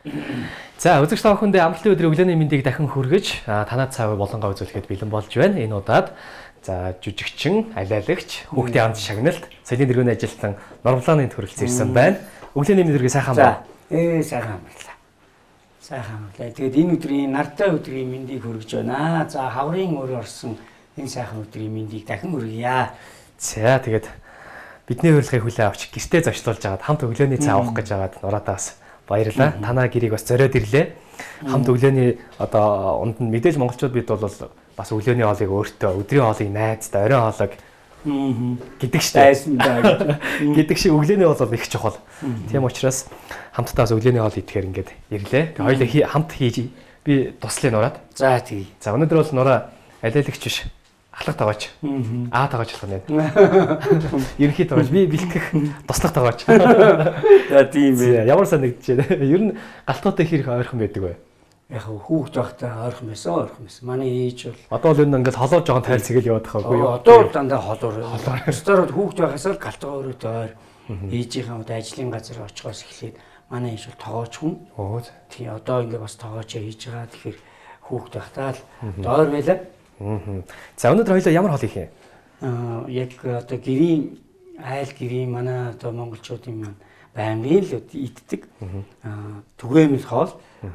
За үзэгч та бүхэндээ амралтын өдрийн өглөөний мэндийг дахин хүргэж танаад цаавар болонгоо үзүүлэхэд бэлэн болж байна. Энэ удаад за жүжигчин, алиалагч, хүүхдийн амт шагналт, соёлын тэргүүний ажилтан Нормлааны төрөлцсөн ирсэн байна. Өглөөний мэндийг сайхан байна. Сайхан байна. Сайхан байна. Тэгээд энэ өдрийн нартай өдрийн мэндийг хүргэж байна. За хаврын өр орсон энэ сайхан өдрийн мэндийг дахин хүргье. За тэгээд бидний урилгыг хүлээн авч гэртээ зочлуулж агаад хамт өглөөний цай авах гэж агаад нураатаас баярлалаа. Танаа гэрийг бас зориод ирлээ. Хамт өглөөний одоо унд нь мэдээж монголчууд бид бол бас өглөөний хоолыг өөртөө өдрийн хоолыг найзтай, оройн хоолыг гэдэг штайсан даа. Гэдэг шиг өглөөний хоол бол их чухал. Тийм учраас хамтдаа бас өглөөний хоол идэхээр ингээд ирлээ. Тэгээ хоёулаа хамт хийж би туслая нураад. За тий. За өнөөдөр бол нураа алиалагч биш. Ахлах тагооч. Тагооч болох нь. Ерөнхий тагооч. Би бэлтгэх туслах тагооч. За тийм бэ. Ямар санагдчихэ. Ер нь галтгоотой хэрэг ойрхон байдаг бай. Яг хүүхд байхдаа ойрхон байсан. Манай ээж бол одоо л энэ ингээд холоо жоохон тайлцгээл яваад байгаа юу? Одоо л дандаа холоор. Өстөр хүүхд байхаас л галтгаа өрөөд ойр. Ээжийнхээ одоо ажлын газар очихоос эхлээд манай ээж бол тоогооч хүн. Тий одоо ингээд бас тоогоочоо хийж байгаа. Тэгэхээр хүүхд байхдаа л ойр байлаа. За өнөөдөр хоёлаа ямар хоол хийх юм? Яг одоо гэрийн гэрийн манай одоо монголчуудын маань байнгын л иддэг. Түгээмэл хоол.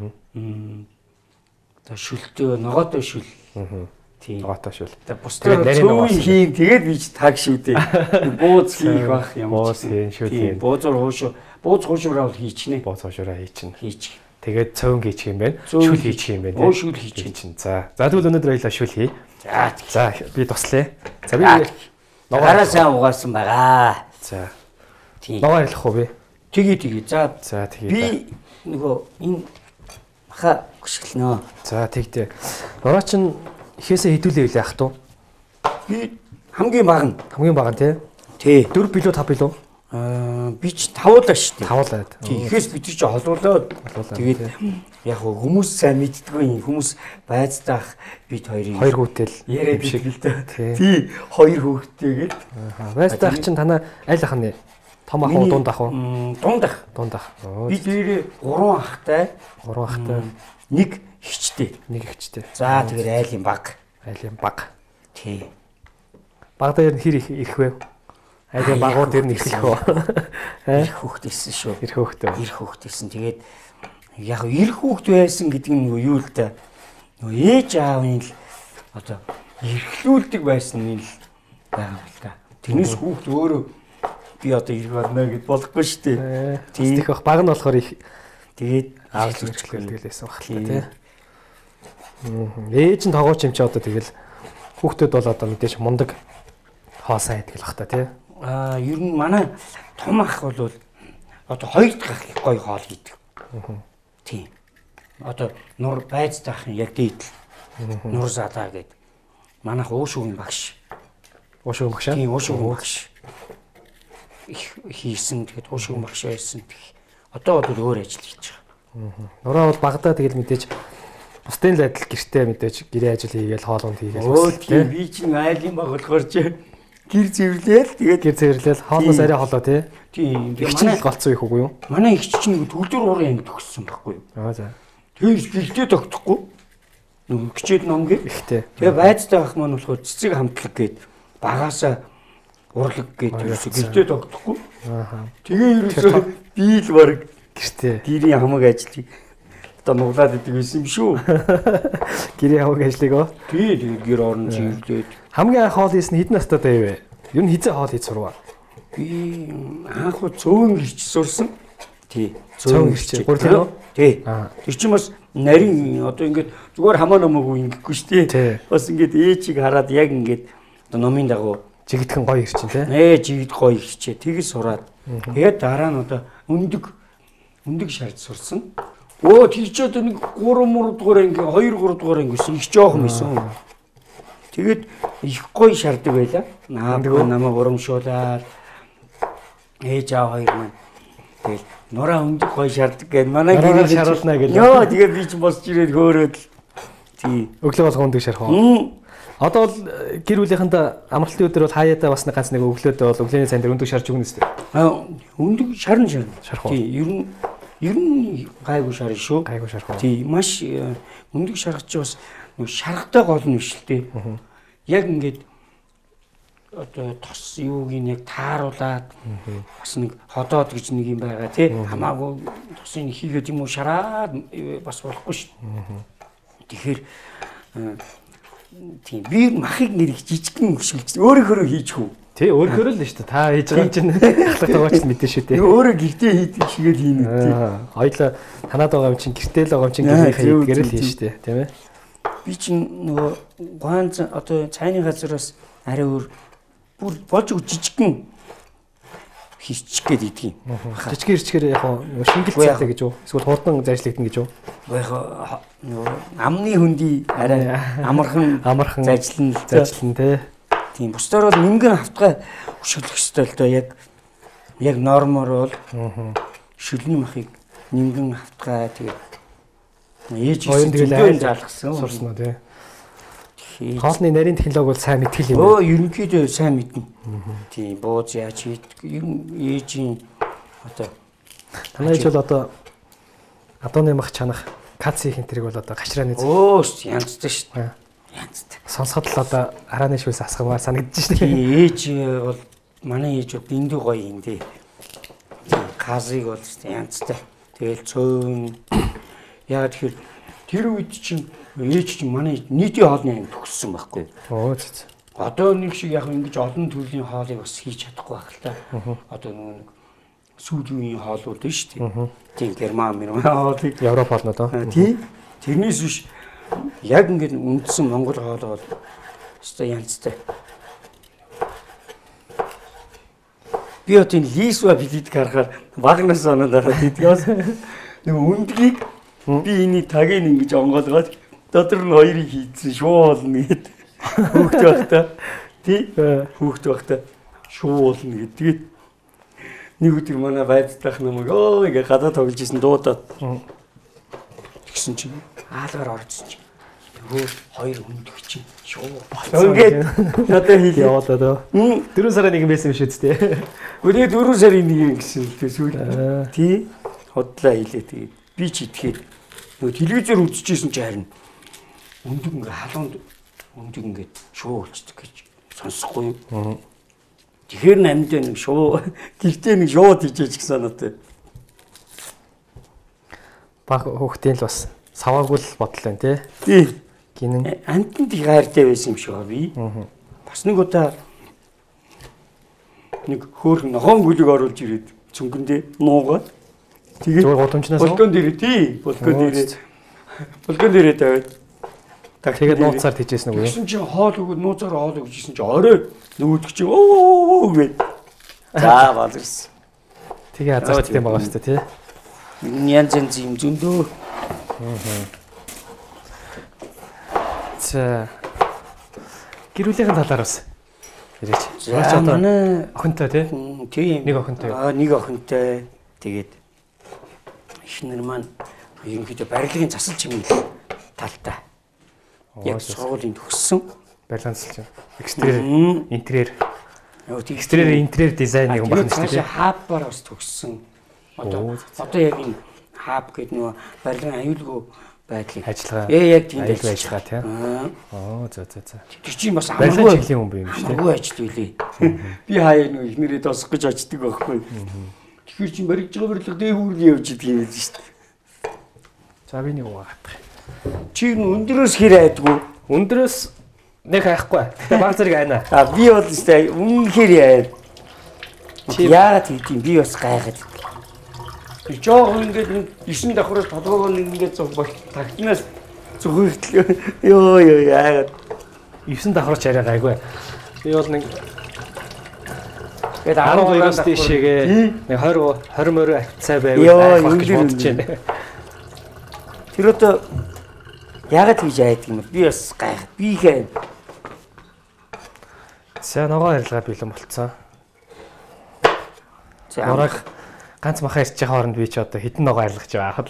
Одоо шүлтөө ногоотой шүл. Тийм. Ногоотой шүл. Одоо бусдаар цөөн хийн тэгээд би ч таг шүү дээ. Бууз хийх бах юм. Бууз хийн шүл хийн. Бууз хуушураа бол хийчихнэ. Бууз хуушураа хийчихнэ. Хийчих. Тэгээд цөөн хийчих юм байна. Шүл хийчих юм байна. Шүл хийчих. За. За тэгвэл өнөөдөр хоёлаа шүл хий. За би туслая. За би ногоороо сайн угаасан байгаа. За. Тийм. Ногоо ярих уу би? Тэгээ. За тэгээ. Би нөгөө энэ маха гიშгэлнөө. За тэгтээ. Нураа чин ихээсээ хэдүүлээ билээ ах туу? Би хамгийн бага. Хамгийн бага тий. 4 билүү 5 билүү? Би ч тавуулаа шүү дээ. Тавуулаад. Ихээс бид чи холуулаад тэгээд яг хүмүүс сайн мэддэггүй хүмүүс байцдаах бид хоёрын хоёр хүүтэл яриад шиг л дээ. Тий, хоёр хүүхдтэйгээд. Байцдаах чин танаа аль ах нь? Том ах уу, дунд ах уу? Дунд ах. Би дээрээ 3 ахтай. Нэг хичтэй. За тэгээд айлын баг. Тий. Баг дээр хэр их вэ? Айлын багууд дээр нь их үү? Их хүүхдээсэн шүү. Их хүүхдээсэн. Тэгээд яг их хүүхд байсан гэдэг нь юу л да. Нөгөө ээж аавын л одоо эрхлүүлдэг байсан нь л байгаа юм л да. Тэрнээс хүүхд өөрөө би одоо ирэх байна гэд болохгүй шүү дээ. Тийм их баг нь болохоор их тэгээд аавч хэлгэлээсэн баг л тий. Ээж нь тоогооч юм чи одоо тэгэл хүүхдүүд бол одоо мэдээж мундаг хоосаа идэх л бах та тий. Ер нь манай том ах бол одоо хоёр дахь их гоё хоол хийдэг. Тийм. Одоо нур байцдаах яг дийдэл. Нур задаа гэдэг. Манайх уушуугийн багш. Уушуугийн багш. Тийм, уушуугийн багш. Их хийсэн тэгээд уушуугийн багш байсан. Одоо бол өөр ажил хийж байгаа. Нураа бол багадаа тэгэл мэдээж бусдын л адил гэртээ мэдээж гэрээ ажил хийгээл хоолунд хийгээл. Тийм, би чинь айлын баг болохоор чи гэр зэвэрлээл хоолноос арай холоо тий. Тийм. Манай голцоо их үгүй юу? Манай их чинь төгөлдөр уран анги төгссөн байхгүй юу? За. Тэгээс гэртээ тогтохгүй. Нөгөө хичээл ном гээ. Ихтэй. Тэгээ байцтай байх маань болохоор цэцэг хамтлаг гээд багаасаа урлаг гээд гэртээ тогтохгүй. Тэгээ ерөөсөө би л баг гэртээ гэрийн хамаг ажлыг одоо нуглаад идэг байсан юм шүү. Гэрийн хамаг ажлыг оо. Тий, гэр орон чиглээд. Хамгийн анх хоол хийсэн хэдэн настай байв? Ер нь хизээ хоол хийж сурваа? Би анх цөөн ирч сурсан. Тий. Цөөн ирч. Гурлаа. Тий. Тэр чинь бас нарийн одоо ингээд зүгээр хамаа номоогүй ингэхгүй шүү дээ. Бас ингээд ээжийг хараад яг ингээд одоо номын дагуу жигдхэн гоё ирчин тий. Жигд гоё ирчээ. Тэгээс сураад. Тэгээд дараа нь одоо өндөг шаард сурсан. Тэр ч одоо нэг 3 дугаар анги 2 3 дугаар ангисэн их жоохон байсан. Тэгээд их гоё шаардаг байла. Намайг урамшуулаад ээж аав хоёр маань тэгэл нураа өндөг гоё шаардаг гэд манай гэрээ шаруулна гэл. Тэгээд би ч босч ирээд хөөрөөд тий. Өглөө болгоо өндөг шарах уу? Одоо бол гэр бүлийнхэнд амралтын өдөр бол хаяатаа бас ганц нэг өглөөдөө бол өглөөний цайнд өндөг шарж өгнө үстэй. Өндөг шарна. Шарах уу? Тий, ер нь Ер нь гайгүй шар шүү. Гайгүй шарах. Тий, маш өндөг шаргач бас нэг шаргатай гол нь биш л дээ. Яг ингээд одоо тос юуг нь яг тааруулаад бас нэг ходоод гэж нэг юм байгаа тий. Хамаагүй тосын хийгээд юм уу шараад бас болохгүй шүү. Тэгэхээр тийм би махыг нэр жижигхэн хөшөлж өөрөөрөө хийж хөө. Тий, өөрөөр л шүү дээ. Та хийж байгаа чинь ахлах байгаач мэдэн шүү дээ. Өөрөө гэртээ хийдэг шигээр хийнэ тий. Хоёлаа танаад байгаа юм чинь гэртээ л байгаа юм чинь гэрийнхээ хийдгээр л хийн шүү дээ, тийм ээ. Би чинь нөгөө гуанз одоо цайны газараас арай өөр бүр болж жижигхэн хийчих гээд идэх юм. Жижигэр жижигэр яг нөгөө шингэл цайтай гэж юу? Эсвэл хурдан зайшлагдана гэж юу? Яг нөгөө амны хөндөй арай амархан зайчлан тий. Тийм бусдаар бол нингэн хавтгай хөшөлөх ёстой л доо яг нормоор бол шүлний махыг нингэн хавтгай тэгээд ээж тэгээд заалгасан сурсан уу тий. Хоолны нарийн технологи бол сайн мэдгэл юм байна. Ерөнхийдөө сайн мэднэ. Тийм бууз яаж хийдэг ер нь ээжийн одоо танай ээж бол одоо адууны мах чанах каци хинтрийг бол одоо гашрааны янзтай шүү дээ. Янзтай. Сонсоход л одоо арааны шүүс асгамаар санагдаж шүү дээ. Ээж бол манай ээж бол дэндүү гоё юм дээ. Казыг бол янзтай. Тэгэл цөөн яа тэгэхээр тэр үед чинь ээж чинь манай нийтийн хоолны анги төгссөн байхгүй. Одоо нэг шиг яг ингэж олон төрлийн хоолыг бас хийж чадахгүй байх л та. Одоо нэг сүүлийн хоолууд нь шүү дээ. Тийм герман хоолыг Европ хоолноо доо. Тийм. Тэрнээс биш яг ингэж үндсэн монгол хоол бол өстой янзтай. Би одоо лисва билет гарахаар багнаас оноод ороод идгээс нэг үндгийг би энийг тагийг ингэж онгоолгоод дотор нь хоёрыг хийдсэн шүү болно гэд. Хүүхд байхдаа тий хүүхд байхдаа шүү болно гэд. Тэгээд нэг өдөр манай байцлах намайг ингээ гадаа тоглож исэн дуудаад тэгсэн чинь хаалгаар орсон чинь нөгөө хоёр өндөг чинь шүү болсон гэд надад хэлээ яваад одоо 4 сарын 1 байсан юм шүү дээ. Өдөө 4 сарын 1 гэсэн үү сүүл тий хотлоо хэлээ тэгээд би ч итгэхэд нөгөө телевизээр үзчихсэн чи харин өндөг ингээ халуунд өндөг ингээ шуу болчихдог гэж сонсохгүй юу. Тэгэхээр намдаа нэг шуу гэртээ нэг шууд хийжээч гэсэн надад. Баг хүүхдийн л бас саваагүй л бодол байна тий. Тий. Гинэн амтнд их хайртай байсан юм шиг ба би. Бас нэг удаа нэг хөөрхөн нохоон гүлийг оруулж ирээд цөнгөндөө нуугаад тэгээд гудамжнаас болгон дээрээ тий болгон дээрээ тавиад тэгээд нууцаар тийжсэн үг юм. Тэгсэн чинь хоол өгөөд нууцаар хоол өгч ирсэн чинь орой нөгөөдөг чинь оо гэв. За баларсан. Тэгээ азарттай байгаа шүү дээ тий. Янз юм зөндөө. За гэрүүлийнхэн талаар бас ирээч. За манай охинтой тий. Тийм. Нэг охинтой. Нэг охинтой. Тэгээд эхнэр маань ерөнхийдөө барилгын засал чимээ талтай. Яг сургуулийн төгссөн. Барилгын засал чим. Интерьер. Интерьер дизайныг юм байна шүү дээ. Хаббаар бас төгссөн. Одоо яг энэ хаб гэдэг нөгөө барилгын аюулгүй байдлыг ажиллагаа. Яг тийм ажиллагаа тий. За. Тэр чинь бас барилгын чиглэлийн хүн юм шүү дээ. Амгүй ажил үлээ. Би хаяа нөгөө ихнэрээ досох гэж очдөг байхгүй. Тэгэхээр чинь баригж байгаа барилга дээгүүрний явж идэг юм биш үү? За би нэг угаадах. Чи өндрөөс хэр айдгүй? Өндрөөс нэг хайхгүй. Тэгээ баг зэрэг айна. Би бол өстэй үнэхээр яа. Яагаад тийм би бас гайхаад. Жоо ингээд 9 давхраас толгоогоо ингээд зүг бол тагтнаас зүгээртэл ёо яагаад 9 давхраач арай гайгүй. Би бол нэг тэгээд 12-оос тийшээгээ нэг 20 морь авцаа байвал гэж бодож байна. Тэр одоо яагаад хийж айдаг юм бэ? Би бас гайхаад би хэн. За ногоо арилгаа бэлэн болцсон. За нураг ганц махаа ирж байгаа хооронд би ч одоо хитэн ногоо арилгаж байгаа хаад.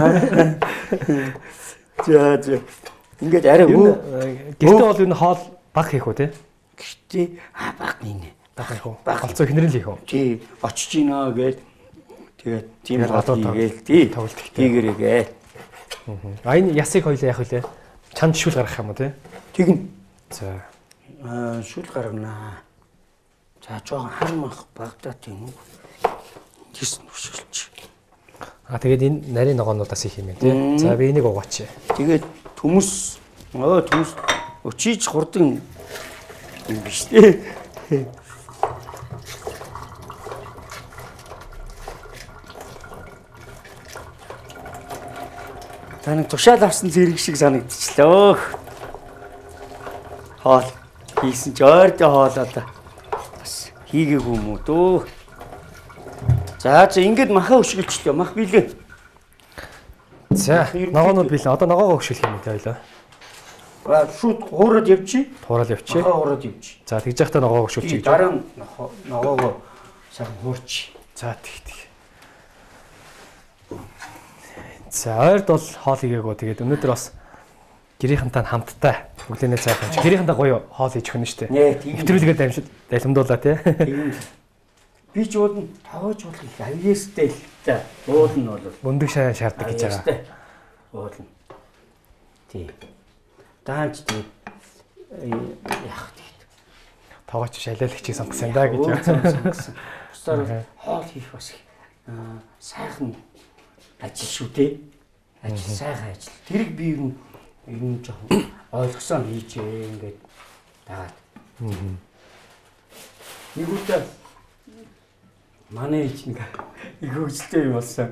За. Ингээд арай гэртээ бол энэ хоол баг хийх үү те? Гэртээ баг нийнэ. Баг хийх үү? Голцоо хинрэн л хийх үү? Тий, очиж гинэ гээд Тэгээд тийм Тэгээд гадуур хийгээл тий. тоглолт ихтэй. Тийгэрээгээ. А энэ ясыг хоёлаа яг үлээ. Чанд шүүл гаргах юм уу те? Тэгнь. За. Шүл гаргана. За жоохон хармах багтаа тийм үү. Тийс нүшгэлч. Тэгээд энэ нарийн ногоонуудаас их юм те. За би энийг угаач. Тэгээд төмөс өчиж хурдан юм биш тий. Таныг тушаал авсан зэрэг шиг санагдчихлоо. Хоол хийсэн ч ойртой хоолоо та. Бас хийгээгүй юм уу дөө. За ингэж махаа өшгөлчлөө. Мах билээ. За ногоонууд билээ. Одоо ногоогоо өшгөх юм те ойлоо. Шууд хуураад явчих. Туурал явчих. Махаа хуураад явчих. За тэгж яхтаа ногоогоо өшгөлчих гэж. Дараа нь ногоогоо сайхан хуурч. За тэг. За ойрд бол хоол игээгүй. Тэгээд өнөөдөр бас гэрийнхэнтэй хамтдаа өглөөний цай хамж гэрийнхэнтэй гоё хоол хийж өгнө штэ. Нэвтрүүлгээр дамжид далимдуулаа тий. Би ч уулын тавж бол их авьяастай л та. Уул нь бол мөндөг шаа шаарддаг гэж байгаа. Уул нь. Тий. Даанч тий. Яах тий. Тоогооч шалиалагчийг сонгосон да гэж. Бусдаар хоол хийх бас сайхан ажил шүү дээ. Ажил сайхан ажил. Тэрийг би ер нь жоохон ойлгосон хийжээ ингээд дагаад. Нэг удаа манай их нэг хөвчтэй юм болсон.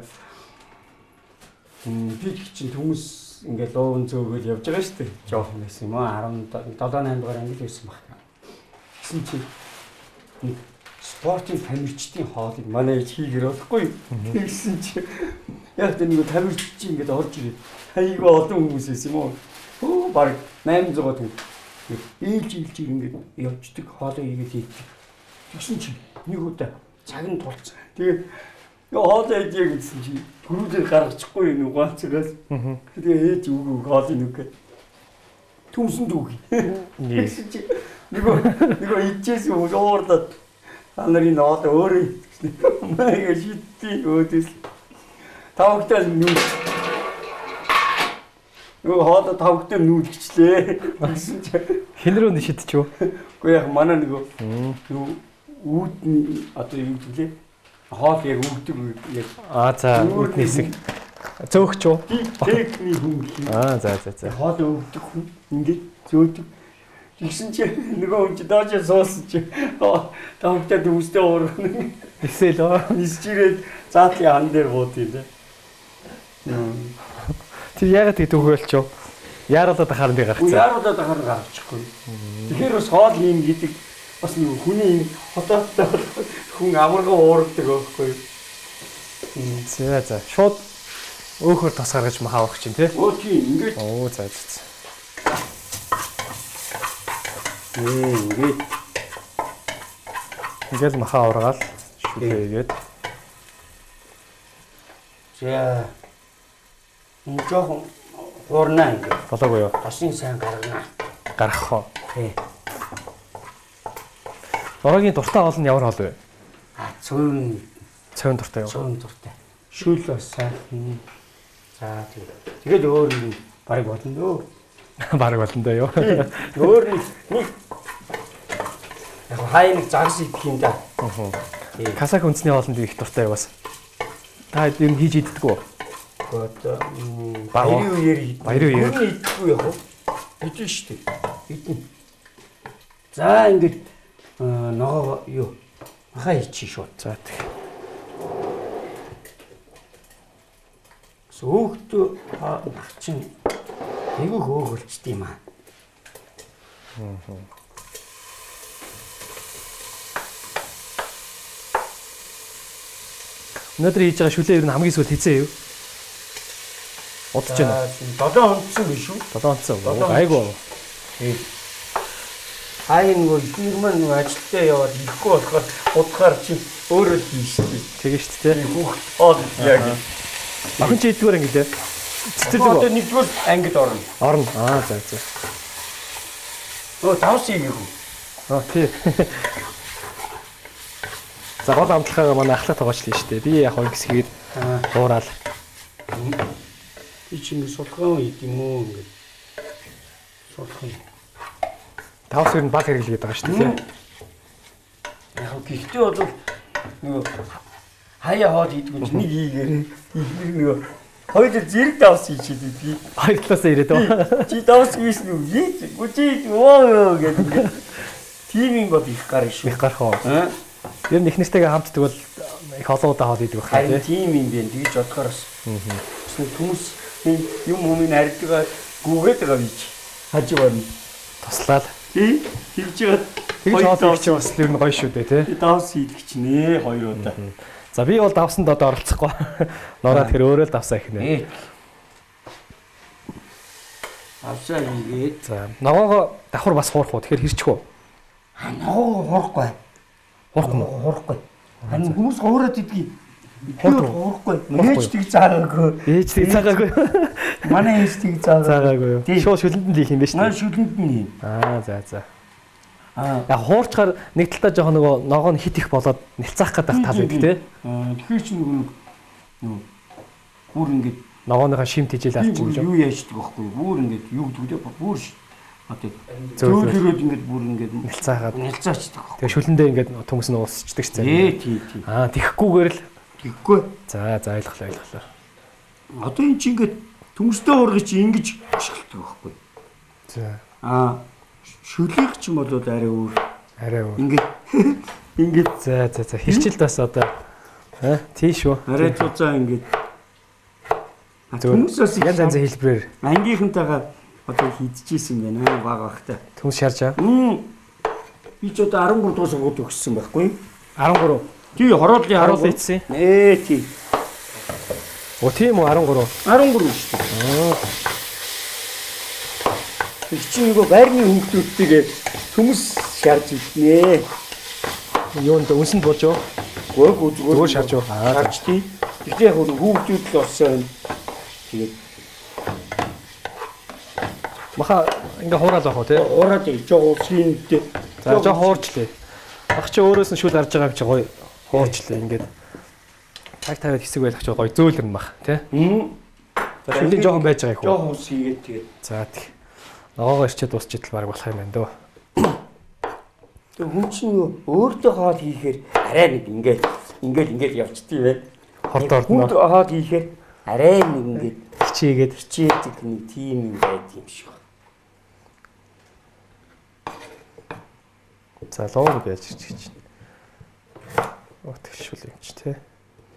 Би чинь хүмүүс ингээд луун зөөгөл явж байгаа шүү дээ. Жоохон байсан юм аа 17 8 дугаар ангид байсан баг. Гэсэн чи спортын тамирчдын хоолыг манай их хийгэр болохгүй. Тэгсэн чи яг тэр нэг тамирч чи ингээд орж ирээд хайгаа олон хүмүүс байсан юм уу? Оо баг 800 хүн. Ээлж ингээд явждаг хоолыг хийгээд хийдэг. Тэгсэн чи нэг удаа цаг нь тулцсан. Тэгээ хоолоо идэх гэсэн чи гөрүүлээ гаргачихгүй юм уу ганцгаас. Тэгээ ээж үгүй хоолыг нүгэ. Түмсэн дүүг. Тэгсэн чи нөгөө идчихсэн хүмүүс уурдаад анарын хоолоо өөрөө маяг шидтий өөдөөс тавхтал нүү. Нөгөө хоолоо тавхтал нүүлгчлээ. Тэгсэн чи Хэн рүү шидчихв? Гэхдээ яг манай нөгөө үүдний одоо юу гэлээ хоол яг өгдөг яг За үүдний хэсэг зөөгч үү? Техникний хүн. За. Хоол өгдөг хүн ингээд зөөдөг. Тэгсэн чи нөгөө хүн чи доош суусан чи тавхтаад үстэй уурна. Эсэл нисчирээд заатли хан дээр бууд юм лээ. Тэр яагаад тэг төгөөлчөө? Яаралаад ахаар би гарцсан. Яаралаад ахаар гарчихгүй. Тэгэхээр бас хоол юм гэдэг бас нэг хүний хотооттой хүн амаргаа уурдаг байхгүй юу? За. Шууд өөхөр тас гаргаж махаа авах чинь тий. Тийм ингээд. За. Ингээд махаа ургаал шүлээгээд. За. Энэ жоохон уурнаа ингээд. Болоогүй юу? Тосын сайн гаргана. Гаргах уу? Тий. Орогийн дуртай хоол нь ямар хоол вэ? Цөөн дуртай юу? Цөөн дуртай. Шүл бас сайхан. За тэгээд өөр юм барыг болно дөө. Бараг болно дөө юу? Өөр нэг яг хай нэг загас идэх юм да. Казак үндэсний хоолнд их дуртай юу бас? Та ер нь хийж иддэг үү? Одоо баярын үеэр идэхгүй яг. Идэж штеп. Идэн. За ингээд ногоо юу махаа ичи шууд. За тэг. Сөөгтөө чин айгүй хөөгөлчт юм аа. Өнөөдөр хийж байгаа шүлээ ер нь хамгийн сүүл хийцээ юу? Удаж байна. 7 онцсон биш үү? 7 онцсон. Айгүй. Нөгөө их маань нөгөө ажилдаа яваад ирэхгүй болохоор удахаар чи өөрөө хийштэй. Тэгээ шүү дээ. Хоол яг. Охин чи идэггээр ангилээ. Цэцэрлэг одоо нэгдүгээр ангид орно. Орно. За. Өө тавс ийгүү. Тий. За гол амтлагаа манай ахлах тоглочлоо шүү дээ. Би яг хоёр хэсгийг дуурал. Би чи ингэ сулгаан хийх юм уу ингэ. Сулгаан. Тавс ер нь баг хэрэглэгээд байгаа шүү дээ. Яг гэхдээ бол нөгөө хаяа хоод хийдгүй чи нэг хийгээрээ нөгөө хоёр зэрэг давс хийчихээ би. Хоёр талаасаа ирээд байгаа. Чи давс хийсэн үү? Хийх. Гүчи оо гэдэг. Тимийн бод их гар шүү. Их гарах уу? Ер нь их нэртэйгээ хамтдаг бол их олоодаа хоод идэг байх тийм юм бэ. Тэгж бодохоор бас. Хүмүүс юм хүмүүсийн харьдаг гүгээд байгаа бич. Хажуу байна. Туслаад. Тий. Тэгж байгаа. Тэгж хоол хийчих бас ер нь гоё шүү дээ, тий. Давс хийдэг ч нэ хоёр удаа. За би бол давсанд одоо оролцохгүй. Нораа тэр өөрөө л давсаа ихнэ. Давсаа хийгээд. За ногоогоо давхар бас хуурах уу? Тэгэхээр хэрчих үү? Ногоогоо хуурахгүй. Хуурахгүй мó? Хуурахгүй. Харин хүмүүс хуураад идгийг. Хуурахгүй. Ээж тийг заагаагүй. Ээж тийг заагаагүй. Манай ээж тийг заагаагүй. Заагаагүй юу? Шууд шүлэнд нь хийх юм байна шүү дээ. Манай шүлэнд нь юм. За. Яг хуурчаар нэг талтаа жоохон нөгөө ногоо нь хит их болоод нэлцаах гэдэг тал байдаг тий. Тэгэхээр чи нөгөө бүр ингээд ногооныхаа шимт хижээл авчих юм юу яаждаг байхгүй бүр ингээд юу гэдэг вэ бүр одоо зөөлрөөд ингээд бүр ингээд нэлцаачдаг. Тэгээ шүлэндээ ингээд төмс нь уусчдаг ч тий. Тэхгүйгээр л тэггүй. За ойлголоо. Одоо эн чи ингээд төмстэй ургаж чи ингэж ашигладаг байхгүй. За. Шүлэх ч юм бол арай өөр. Ингээд за хэрчилд бас одоо тийш үү. Арай цуцаа ингээд хүмүүсээс янз хэлбэрээр ангийнхантайгаа одоо хийдчихсэн юм байна баг багтай. Төмс шаржаа. Би ч одоо 13 дуус гууд өгсөн байхгүй. 13. Тий хороолын ийдсэн. Тий. Оо тийм үү 13. 13 шүү дээ. Чи нөгөө байрны хүүхдүүдтэйгээ төмс шарж иднэ. Юунд үнсэнд болж юу? Зүгээр шарж юу? Шарж тий. Тэгтээ яг хүүхдүүд л олсон. Тэгээд маха ингээ хуураад байх уу тий? Хуураад жоо уусгинтэй. За жоо хуурчлээ. Ах чи өөрөөс нь шүл харж байгаа юм чи гоё хуурчлээ ингээд. Таг тавиад хэсэг байх чи гоё зөөлрөн мах тий? Шүлийн жоохон байж байгаа их үү? Жоо уус хийгээд тэгээд. За тий. Ногоогоо ирчээд дуусчихэд баг болох юм байна дөө. Тэг хүн чинь өөртөө хоол хийхээр арай нэг ингээд явчихдээ бай. Хорт ордно. Хоол хийхээр арай нэг ингээд хичээдэг нэг тийм юм байд юм шиг. За лоо гэж ирчих чинь. Оо тэгшүүл юм чи тий.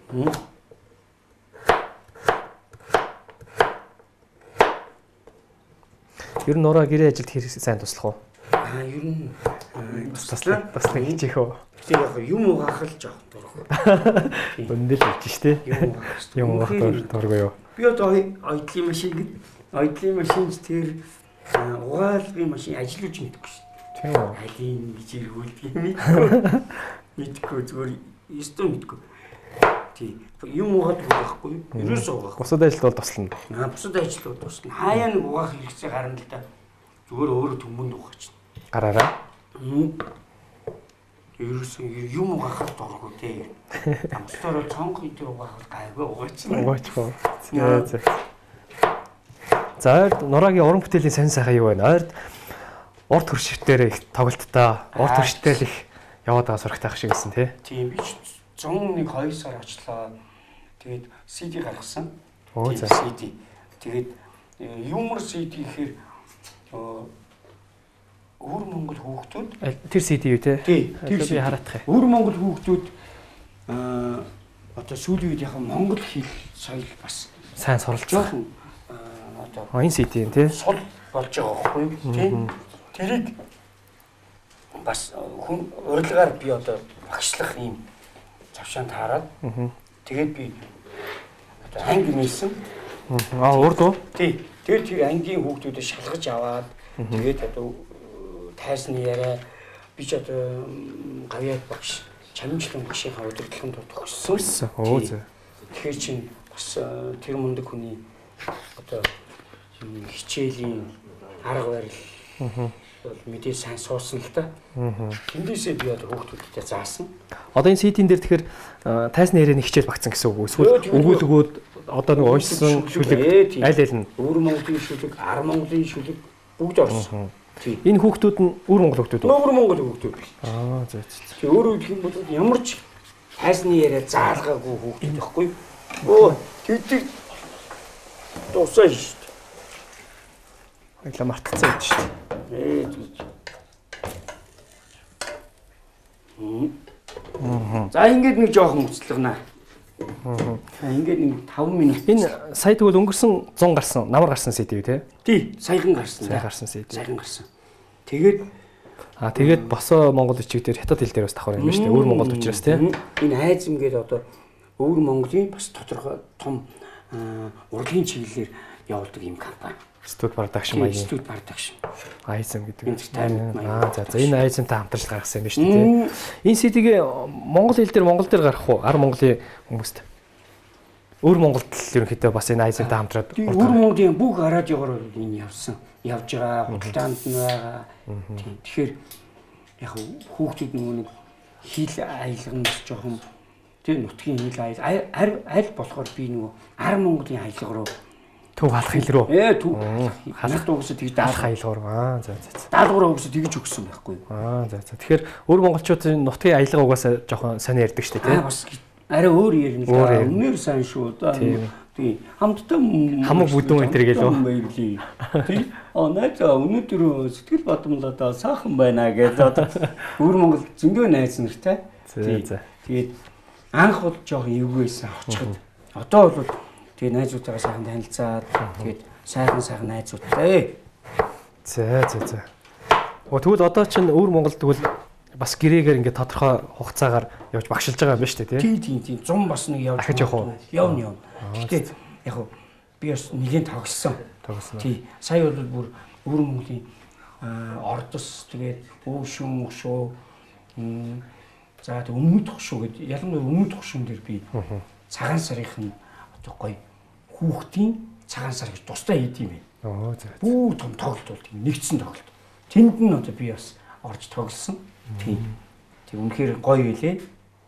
Ер нь нураа гэрээ ажилд хэрэг сайн туслах уу? Ер нь туслах хийчих үү? Тэг яг юм угаах л жоох дурах. Өндөл хийж штэ. Юм угаах дургүй юу? Би одоо ойдлын машин тэр угаалгын машин ажиллаж мэдгүй шүү. Тийм үү? Алин гэж иргүүлдэг мэдгүй зүгээр ёстой мэдгүй. Тийм. Юм угаад байхгүй. Ерөөсөө угаах. Бусад ажилд бол туслана. Бусад ажилд бол туслана. Хаяа нэг угаах хэрэгцээ гарна л да. Зүгээр өөрөө төмөнд угаач. Гараараа. Ерөөсөө юм угаахад дурггүй дээ. Амтараа цонх идэр угаахад гайгүй угаач. Угаачгүй. За нурагийн уран бүтээлийн сонь сайхан юу байна? Урт хөршөвтээр их тоглолттой. Урт хөршөлтөөр их яваад байгаа сурагтай ах шиг гэсэн тий. Тийм би 102 сар очлоо. Тэгээд CD гаргасан. Оо за. CD. Тэгээд юмор CD гэхээр өвөр Монгол хүүхдүүд тэр CD юу те? Тэр би хараадах юм. Өвөр Монгол хүүхдүүд одоо сүүлийн үед яг монгол хэл соёл бас сайн суралж байгаа. Одоо энэ CD юм те? сул болж байгаа байхгүй юу? Тийм. Тэрийг бас хүн урилгаар би одоо багшлах юм завшаанд хараад тэгээд би одоо анги нээсэн. Урд уу? Тий. Тэгээд тэр ангийн хүүхдүүдээ шалгаж аваад тэгээд одоо тайсны яриа би ч одоо гавьяат багш чамжлан багшийнхаа удирдлагын тулд төгссөн. Оо зөө. Тэгэхээр чинь бас тэр мундаг хүний одоо хичээлийн арга барил бол мэдээ сайн суусан л да. Тэндээсээ би одоо хүүхдүүдтэй заасан. Одоо энэ CD-н дээр тэгэхээр тайсны ярианы хичээл багцсан гэсэн үг үү? Эсвэл өгүүлбэгүүд одоо нэг уншсан шүлэг аль аль нь? Өвөр Монголын шүлэг, Ар Монголын шүлэг бүгд орсон. Тийм. Энэ хүүхдүүд нь өвөр Монгол хүүхдүүд үү? Өвөр Монгол хүүхдүүд биш. За. Тэгээ өөрөөр хэлэх юм бол ямар ч тайсны яриа заалгаагүй хүүхдүүд байхгүй. Өө тэд дуусаа шүү дээ. Хоёлаа мартцсан байж шүү дээ. За ингээд нэг жоохон үцлэгнэ. Ингээд нэг 5 минут. Энэ сая тэгвэл өнгөрсөн 100 гарсан, намар гарсан CD үү те? Тий, саяхан гарсан. Сая гарсан CD. Саяхан гарсан. Тэгээд босоо монгол бичиг дээр хятад хэл дээр бас давхар юм байна шүү дээ. Өвөр Монголд учраас те. Энэ айз ингээд одоо өвөр Монголын бас тодорхой том урлагийн чиглэлээр явуулдаг юм компани. Студ продакшн маягийн. Студ продакшн. Айзм гэдэг. За. Энэ айзмтай хамтарч гаргасан юм байна шүү дээ. Энэ CD-г монгол хэл дээр Монгол дээр гарах уу? Ар Монголын хүмүүст. Өвөр Монголд л ерөнхийдөө бас энэ айзмтай хамтраад өвөр Монголын бүх радиогоор энэ явсан. Явж байгаа, худалдаанд нь байгаа. Тэгэхээр яг хүүхдүүд нөгөө нэг хил аялганд жоохон тийм нутгийн хил аль болохоор би нөгөө Ар Монголын аялга руу төв халах хил рүү. Төв халах дуусаад тэгж даалах аялгаар. За. Даалгавраа өгсөд тэгж өгсөн байхгүй юу? За. Тэгэхээр өвөр монголчуудын нутгийн аялга угаасаа жоохон сайн ярьдаг шүү дээ, тийм. Бас арай өөр ярина л да. Үнээр сайн шүү да. Тийм. Хамтдаа хамаг бүдүүн энэ төр гэлөө. Тийм. Найзаа өнөөдөр сэтгэл бодомлоо саахан байна гэж одоо өвөр монгол зөндөө найз нартай. За. Тэгээд анх бол жоохон эвгүйсэн очиход. Одоо бол тэгээ найзуудтайгаа сайхан танилцаад тэгээд сайхан найзуудтай. За. Тэгвэл одоо чинь өвөр Монголд тэгвэл бас гэрээгээр ингээд тодорхой хугацаагаар явж багшилж байгаа юм байна шүү дээ, тийм. 100 бас нэг явж дахиж явах уу? Явна. Гэтэ яг би бас нэгэн тогссон. Тий. Сая бол бүр өвөр Монголын ордос тэгээд өвшүүн өшөө за тэг өмнөд хошуу гэдэг ялангуяа өмнөд хошуун дээр би цагаан сарын одоо гоё хүүхдийн цагаан сар гэж тустай хийд юм байна. За. Бүү том тоглолт бол тийм нэгдсэн тоглолт. Тэнд нь одоо би бас орж тоглосон. Тийм. Тэг үнэхээр гоё байлээ.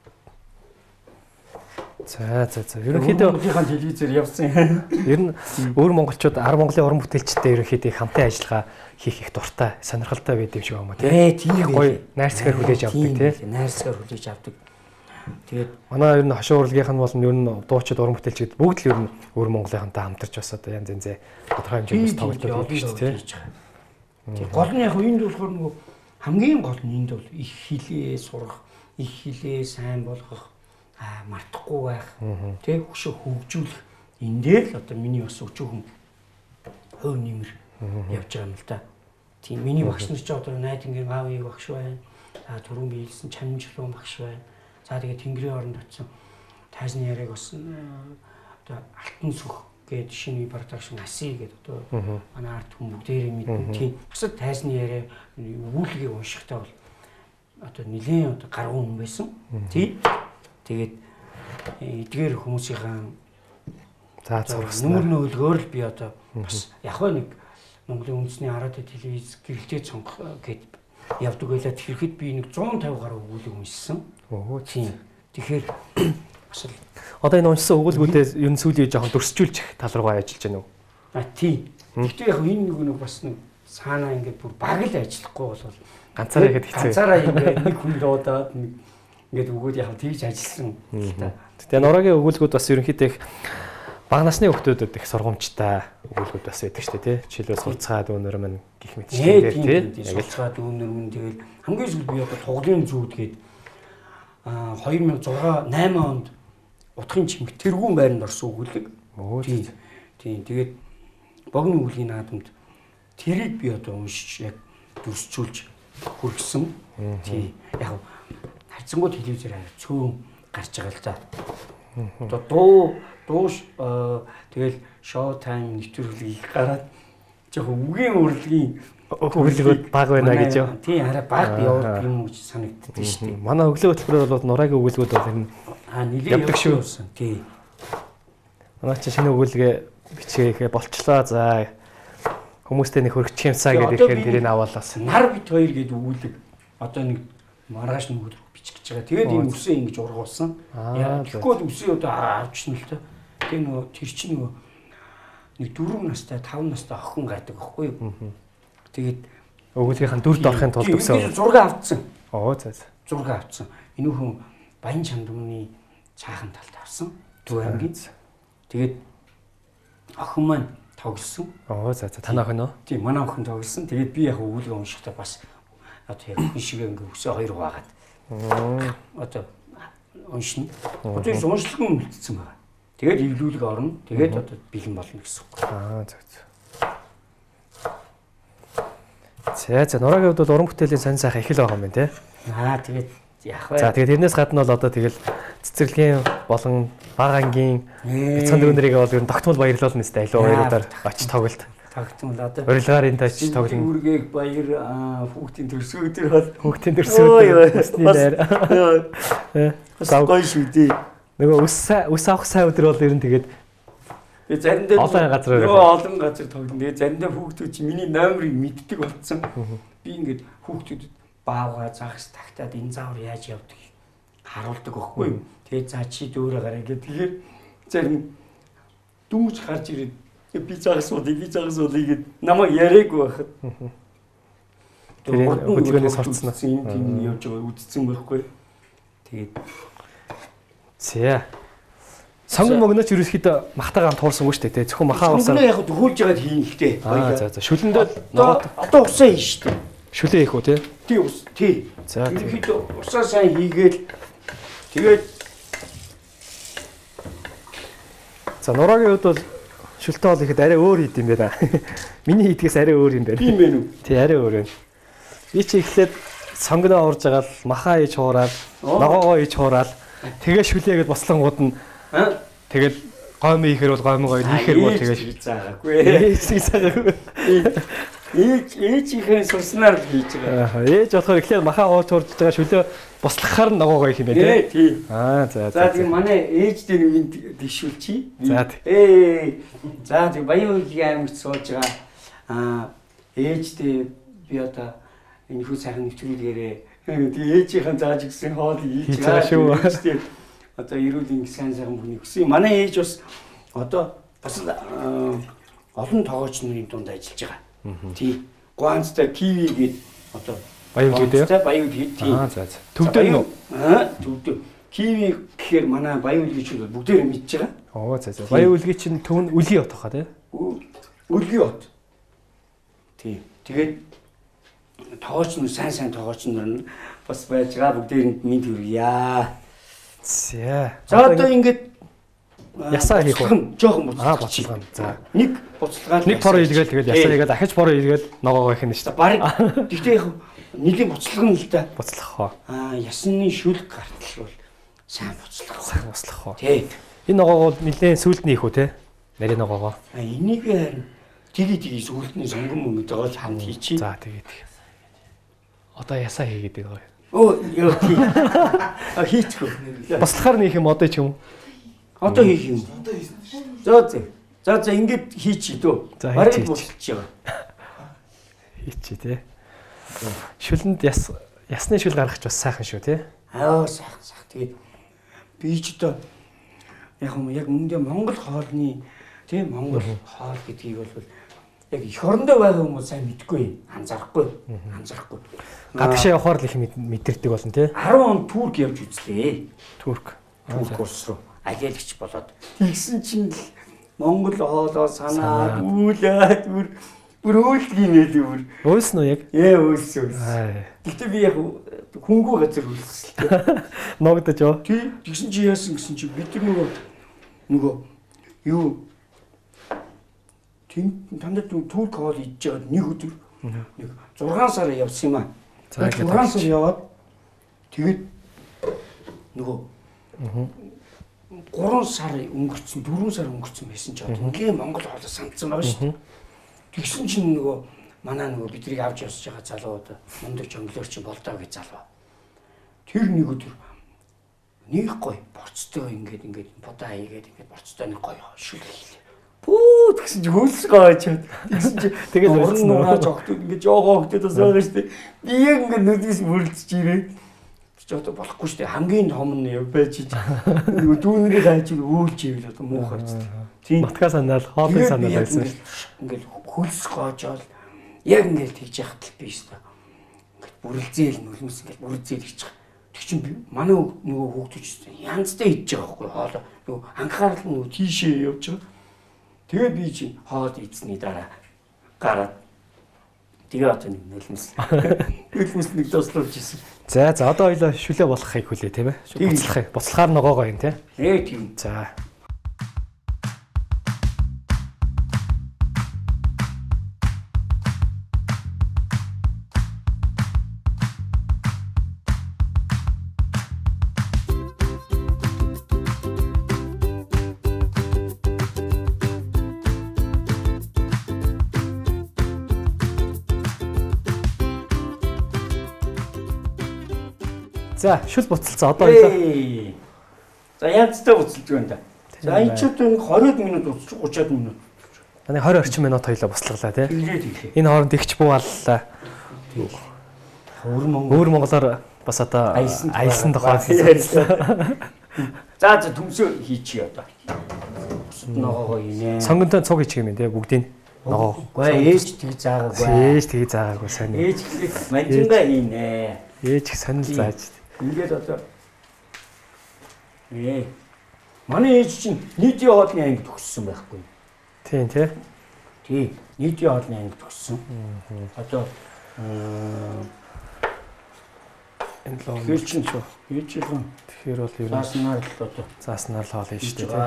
За. Ерөнхийдөө Монголын телевизээр явсан. Ер нь өвөр монголчууд Ар Монголын уран бүтээлчтэй ерөнхийдөө хамтын ажиллагаа хийх их дуртай, сонирхолтой байдаг юм шиг байна тийм. Гоё найрсгаар хүлээж авдаг тийм. Найрсгаар хүлээж авдаг. Тэгээд манай ер нь хошуу урлагийнх нь бол ер нь дуучид уран бүтээлчид бүгд л ер нь өвөр монголынхантай хамтарч бас одоо янз янзээ тодорхой хэмжээнд тоглолтууд хийж шүү дээ тийм. Гол нь яг энд болохоор нөгөө хамгийн гол нь энд бол их хилээ сурах, их хилээ сайн болгох, мартахгүй байх, тий хөшөө хөгжүүлэх. Энд дээр л одоо миний бас өчөөхөн хөв нэмэр явж байгаа юм л да. Тийм миний багш нар ч одоо Найдингийн аавыг багш байна. Түрүүн биелсэн Чанамжлуун багш байна. За тэгээд Тэнгэрийн оронд очсон тайзны яриаг бас одоо Алтан сүх гэдэг шинэ продакшн Аси гэдэг одоо манай арт хүмүүс бүгдээрээ мэднэ. Тийм бас тайзны яриа өгүүлгийг уншихтаа бол одоо нэлээд одоо гаргуу хүн байсан. Тийм. Тэгээд эдгээр хүмүүсийн нүүр нөөлгөөр л би одоо бас яг нэг Монголын үндэсний хараад телевиз гэрэлтэй цонх гэд явдаг байлаа. Тэгэхэд би нэг 150 гаруй өгүүлэг уншсан. Тийм. Тэгэхээр бас одоо энэ уншсан өгүүлгүүдээс ер нь сүүлийн жоохон дөрсчүүлчих тал руугаа ажиллаж байна уу? Тийм. Гэхдээ яг энэ нэг бас нэг цаанаа ингээд бүр баг л ажиллахгүй бол ганцаараа ихэд хэцүү. Ганцаараа ингээд нэг хүн дуудаад нэг ингээд өгөөд яг тэгж ажилласан. Тэгээ нурагийн өгүүлгүүд бас ерөнхийдөө их бага насны хүүхдүүдэд их сургамжтай өгүүлбэрүүд бас байдаг шүү дээ, тий. Жишээлбэл сурцгаа дүүнэр мань гих мэтчилгээр тий. Сурцгаа дүүнэр мань тэгэл хамгийн сүүл би одоо туглын зүүд гээд 2006 8 онд утгын чимэг тэргүүн байранд орсон өгүүлэг. Тийм. Тэгээд богино өгүүлгийн наадамд тэрийг би одоо уншиж яг дүрсчүүлж хүргэсэн. Тийм. Яг хайцангууд телевизээр цөөн гарч байгаа л да. Одоо тэгэл шоу тайм нэвтрүүлгийг гараад жоохон үгийн урлагийн өгүүлбэрүүд баг байна гэж юу? Тийм арай баг явуулдаг юм гэж санагддаг шүү дээ. Манай өглөө хөтөлбөрөөр бол нурагийн өгүүлбэрүүд бол энэ нэлээд шүү. Тийм. Манай чинь шинэ өгүүлгээ бичгээхээ болчлоо. За Хүмүүстэй нэг хөргөчих юмсаа гэдэг ихээр тэрийг аваалаас. Нар бит хоёр гэдэг өгүүлэг одоо нэг маргааш нөгөөд бичих гэж байгаа. Тэгээд энэ үсээ ингэж ургуулсан. Яа тэгэхгүй үсээ одоо авчихна л та. Тэгээ нөгөө тэр чинь нөгөө нэг 4 настай 5 настай охин гайдаг байхгүй юу? Тэгээд өгүүлгийнхэн дүрд орохын тулд өсөө зураг авцсан. Оо за. Зураг авцсан. Энэ хүн Баян Чамдмны цаахан талд авсан. Төв аймгийн. Тэгээд охин маань тоглосон. Оо за танаа охин уу? Тийм манай охин тоглосон. Тэгээд би яг өгүүлгээ уншихдаа бас одоо яг хүн шиг ингээ өсөө хоёр хаагаад. Одоо уншина. Одоо уншлага үлдсэн байна. Тэгээд эвлүүлэг орно. Тэгээд одоо бэлэн болно гэсэн үг. За нурагийн хувьд бол уран бүтээлийн сонь сайхан их л байгаа юм байна те. Тэгээд яг бай. За тэгээд тэрнээс гадна бол одоо тэгэл цэцэрлэгийн болон бага ангийн бяцхан дүүнэрийг бол ер нь тогтмол баярлуулна нэстэ аливаа хоёруудаар очиж тоглолт. Тогтмол одоо урилгаар энэ тач тоглоно. Үүргийг баяр хүүхдийн төрсгөө дээр бол хүүхдийн төрсгөө өсний дээр. Гоё шүү дээ. Нөгөө ус авах сайн өдөр бол ер нь тэгээд заримдаа олон газар тоглоно. Тэгээд заримдаа хүүхдүүд чинь миний номерыг мэддэг болсон. Би ингээд хүүхдүүдэд баавга загас тагтаад энэ заавар яаж явдаг харуулдаг байхгүй юу. Тэгээд за чи дөөрэ гараа гэдэг. Тэгэхээр зарим дүнж гарч ирээд би загас уудыг гээд намайг яриаггүй байхад. Тэгээд хөдөлгөөний сурцсан энэ тийм явж байгаа үдцсэн байхгүй. Тэгээд зэ сонгон мөгнөч ерөөсөхдөө махтагаан туурсан шүү дээ. Зөвхөн махаа усаар яг хөлж яагаад хийн ихтэй. За шүлэндээ одоо усаа хийн шүү дээ. Шүлээ хийх үү те? Тий. За тэгээд усаа сайн хийгээл тэгээд за нурагийн хувьд бол шүлтээ бол ихэд арай өөр хийд юм байна. Миний хийдгээс арай өөр юм байна. Тийм ээ үү? Тий арай өөр байна. Би чи эхлээд сонгоноо урж агаал махаа ээж хуураад ногоогоо ээж хуураад тэгээ шүлээгээд бослонгууд нь тэгээд гомь хийхэр бол гомьгоо хийхэр бол тэгээ заагаагүй. Ээжийнхээ сурснаар хийж байгаа. Ээж болохоор эхлээд махаа ууж хурж байгаа шүлээ бослохоор нь ногоогоо хийх юм байна тий. За тийм манай ээж дээр минь дэвшүүлчихье. За тийм баян үеийн аймагт сууж байгаа ээжтэй би одоо энэ хүү сайхан нэвтрүүлгээрээ тэгээ ээжийнхэн зааж өгсөн хоол хийж байгаа шүү. Одоо эрүүл ингээ сайн бүхний өссөн. Манай ээж бас одоо бас олон тоогооч нарын дунд ажиллаж байгаа. Тий. Гуанцтай киви гээд одоо баян гэдэг. Баян гэдэг тий. За. Төвдөө нөө. Төвдөө. Киви гэхээр манай баян үлгий чинь бүгдээр мэдж байгаа. За. Баян үлгий чинь төв нь үлгий бот хаа тий. Үлгий бот. Тий. Тэгээд тоогооч нар сайн тоогооч нар бас байж байгаа бүгдээр мэд хүргье. За одоо ингээд ясаа хийх үү? Жохон буцалгаа. За. Нэг буцалгаа. Нэг поро хийлгээл тэгээд ясаа хийгээд дахиж поро хийлгээл ногоогоо хийх нь шүү дээ. Бараг. Гэхдээ яг нэлийн буцалга нь л да. Буцлах хоо. Ясны шүлэг гартал бол сайн буцлах. Сайн буцлах хоо. Тий. Энэ ногоогоо нэлээд сүлд нь хийх үү те? Нарийн ногоогоо. Энийг харин тгий сүлдний сонгон мөнгөд байгаа л хамт хийчих. За тэгээд. Одоо ясаа хийгээд байгаа. Ёо тий. Хийчихв. Бослохоор нөх юм одоо ч юм. Одоо хийх юм. За ингэж хийчих дөө. Бараг буцалж байгаа. Хийчих тий. Шүлэнд ясны шүл гаргах ч бас сайхан шүү тий. Сайхан. Тэгээд би ч одоо яг мөндөө Монгол хоолны тий Монгол хоол гэдгийг бол яг эх орондоо байгаа хүмүүс сайн мэдгүй, анзаарахгүй. Гадагшаа явахаар л их мэдэрдэг болно тий. 10 он Турк явж үзлээ. Турк улс руу агиалагч болоод тэгсэн чинь Монгол хоолоо санаад үүлээд бүр үйлдэл нэлээ бүр. Өөснө яг. Өөсөн. Гэхдээ би яг хөнгөө газар үлсэлтэй. Ногдож оо. Тий. Тэгсэн чи яасан гэсэн чи бид нөгөө юу тандад Турк хоол идж байгаа нэг өдөр нэг 6 сар явсан юм аа. 6 сар яваад тэгээд нөгөө 3 сар өнгөрцөн 4 сар өнгөрцөн байсан ч ингээ Монгол хоолой сандсан байгаа шүү дээ. Тэгсэн чинь нөгөө манай нөгөө бидрийг авч явж байгаа залууд мундаг жонглоор чинь болдоо гэж залуу. Тэр нэг өдөр нэг гой борцтой ингээд бодоо хийгээд ингээд борцтой нэг гой шүлээ. Пүү оо тэгсэн чи хөлс гоочод. Тэгсэн чи тэгэл болсон уу? Наач огт ингээ жоогоо огтоос байгаа шүү дээ. Би яг ингээ нүдээс мөрлөж ирээ. Чи одоо болохгүй шүү дээ. Хамгийн том нь байж чи. Дүүнэрийг хайж өөлж ивэл одоо муухай ч. Тийм. Матка санаал, хоолой санаал байсан. Ингээл хөлс гоочоод яг ингээл тэгж яхад л би шүү дээ. Ингээд бүрэлзээл нүлмэс ингээл бүрэлзээл гэж байгаа. Тэг чинь манай нөгөө хүүхдүүд янзтай идэж байгаа байхгүй хоолоо. Нөгөө анхаарал нь нөгөө тийшээ явж байгаа. Тэгээ би чинь хоол идсний дараа гараад тэгээ одоо нэг нөлмөс. Нөлмөс нэг тослуулж ирсэн. За одоо хоёлоо шүлээ болохыг хүлээ тийм ээ. Буцлахаар ногоогоо юм тийм. Тийм. За. За шүл буцалцсан одоо хоёлоо. За янзтай буцалж байна да. За энэ ч одоо 20 минут буцаж 30 минут. Таны 20 орчим минут хоёлоо буцалглаа тий. Тэгээ. Энэ хооронд ихч буу аллаа. Өөр монголоор бас одоо аялсан тухай ярьсан. За төмсөө хийчихье одоо. Ногоогоо инээ. Сонгонтой цуг хийчих юм тий бүгдийг ногоо. Гэхдээ ээж тэг заагаагүй. Ээж тэг заагаагүй сайн. Ээж манжинга хийнэ. Ээж их сонир зааж. Ингээд одоо манай ээж чинь нийтийн хоолны анги төгссөн байхгүй. Тийм тий. Тий, нийтийн хоолны анги төгссөн. Одоо энэ лоо хэл чинь ч ээж юм. Тэгэхээр бол ер нь зааснаар л одоо зааснаар л хоол юм шүү дээ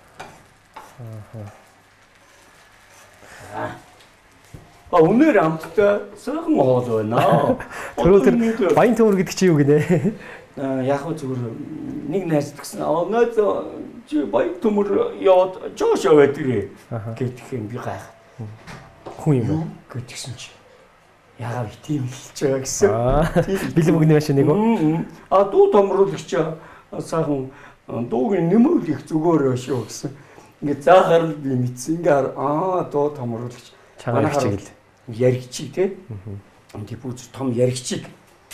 тий. Өнөр амттай сайхан хоол байна. Тэр баян төмөр гэдэг чи юу гинэ? Яг хөө зүгээр нэг найз гэсэн. Найз чи баян төмөр яваад жоош аваад ирээ. Гэтэх юм би гайх. Хүн юм уу? Гэтгсэн чи. Яагаад тийм хэлж байгаа гэсэн. Бэлэн бүгний машин нэг үү? Дуу томруулагч сайхан дуугийн нэмүүлэх зүгээр шүү гэсэн. Ингээ заахаар би мэдсэн. Ингээ дуу томруулагч чанга хичээл яригчиг тий. Дипүүц том яригчиг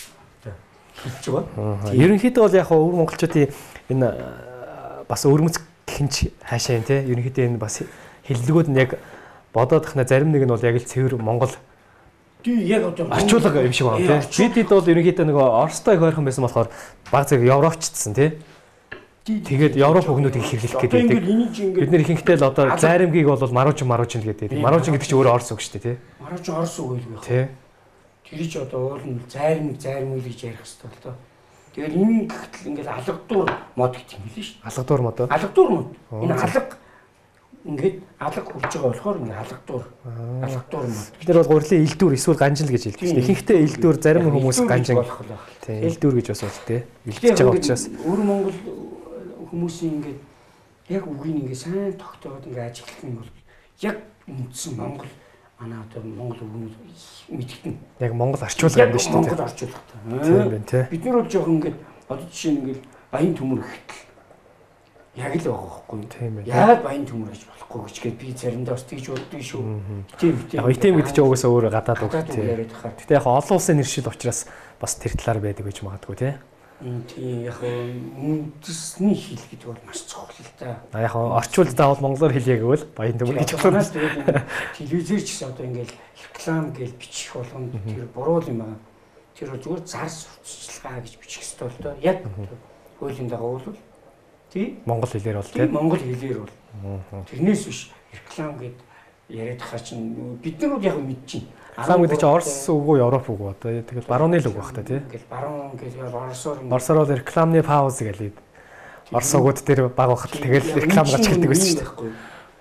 хийж байгаа. Ерөнхийдөө бол яг өвөр монголчуудын энэ бас өрмөц гинч хаашаа юм тий. Ерөнхийдөө энэ бас хэллэгүүд нь яг бодоод тахна зарим нэг нь бол яг л цэвэр монгол яг одоо орчуулга юм шиг байна тий. Бид бол ерөнхийдөө нөгөө Оростой их ойрхон байсан болохоор баг зэрэг европчдсан тий. Тэгээд Европ хөгнүүдийг хэрэглэх гэдэг. Бид нэр ихэнхдээ л одоо зайрамгийг бол маружин гэдэг. Маружин гэдэг чинь өөрөө Орос үг шүү дээ тий. Маружин Орос үг байлгүй. Тий. Тэр ч одоо уул нь зайрамыг гэж ярих хэрэгтэй л доо. Тэгээд энэ гэхтэл ингээд алгадуур мод гэдэг юм хэлээ шүү дээ. Алгадуур мод. Алгадуур мод. Энэ алга ингээд алга хурж байгаа болохоор ингээд алгадуур мод. Бид нар бол гурилын илдүүр эсвэл ганжил гэж хэлдэг шүү дээ. Ихэнхдээ илдүүр зарим хүмүүс ганжин. Тий. Илдүүр гэж бас бол тий. Илдэж байгаа учраас өөр Монгол хүмүүсийн ингээд яг үгийг ингээд сайн тогтооод ингээд ажиглах юм бол яг үндсэн Монгол манай одоо Монгол үгнүүд мэдгэтэн. Яг Монгол орчуулга юм шүү дээ. Монгол орчуулга. Тийм байна тий. Бид нар бол жоохон ингээд одоо жишээ нь ингээд баян төмөр гэхтэл яг л байгаа байхгүй юу? Тийм байна. Яагаад баян төмөр гэж болохгүй гэж гээд би заримдаа бас тэгж боддог шүү. Тийм. Яг итэм гэдэг чинь угаасаа өөр гадаад үг тий. Гэтэ яг олон улсын нэршил учраас бас тэр талаар байдаг гэж магадгүй тий. Тийм яг үндэсний хэл гэдэг бол маш чухал л да. Яг орчуулж заавал монголоор хэлье гэвэл баян төмөр гэж байна. Телевизээр ч гэсэн одоо ингээл реклам гэж бичих болгоно тэр буруу юм аа. Тэр зүгээр зар сурталчилгаа гэж бичих хэрэгтэй бол доо. Яг хуулийн дагуу бол тий монгол хэлээр бол тий монгол хэлээр бол тэрнээс биш реклам гэд яриад хаа чинь бид нар бол яг мэдчихээн. Реклам гэдэг чинь Орос үг уу Европ үг уу одоо тэгэл барууны л үг баг та тий. Ингээл баруун гэж Оросоор бол рекламны пауз гэлээ. Орос угууд дээр баг бахад тэгэл реклам гарч ирдэг байсан шүү дээ.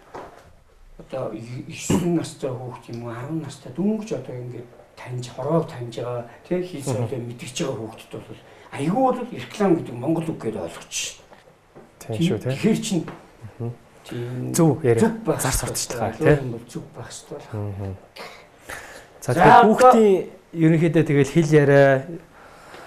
Одоо 9 настай хүүхд юм уу 10 настай дөнгөж одоо ингээд хороог таньж байгаа тий хийсээ мэдгэж байгаа хүүхдэд бол айгүй бол реклам гэдэг монгол үг гэдээ ойлгочих. Тийм шүү тий. Тэгэхээр чинь зөв яриа зар сурталчилгаа тий. Зөв байх хэрэгтэй. За тэгээд хүүхдийн ерөнхийдөө тэгэл хэл яриа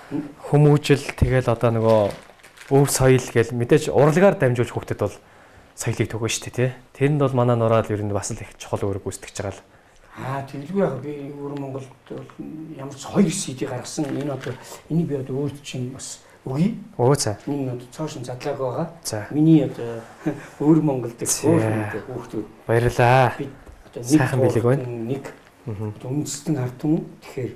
хүмүүжил тэгэл одоо нөгөө өв соёл гэл мэдээж урлагаар дамжуулж хүүхдэд бол соёлыг төгөө шүү дээ тий. Тэрэнд бол манай нураад ер нь бас л их чухал үүрэг гүйцэтгэж байгаа л. Тэгэлгүй яг би өөр Монголд бол ямар ч 2 CD гаргасан. Энэ одоо энийг би одоо өөрт чинь бас өгье. За. Энэ одоо цаашин задлаг байгаа. За. Миний одоо өөр Монголд хүүхдүүд баярлаа. Би одоо сайхан билег байна. Нэг үндэстэн ард түмэн. Тэгэхээр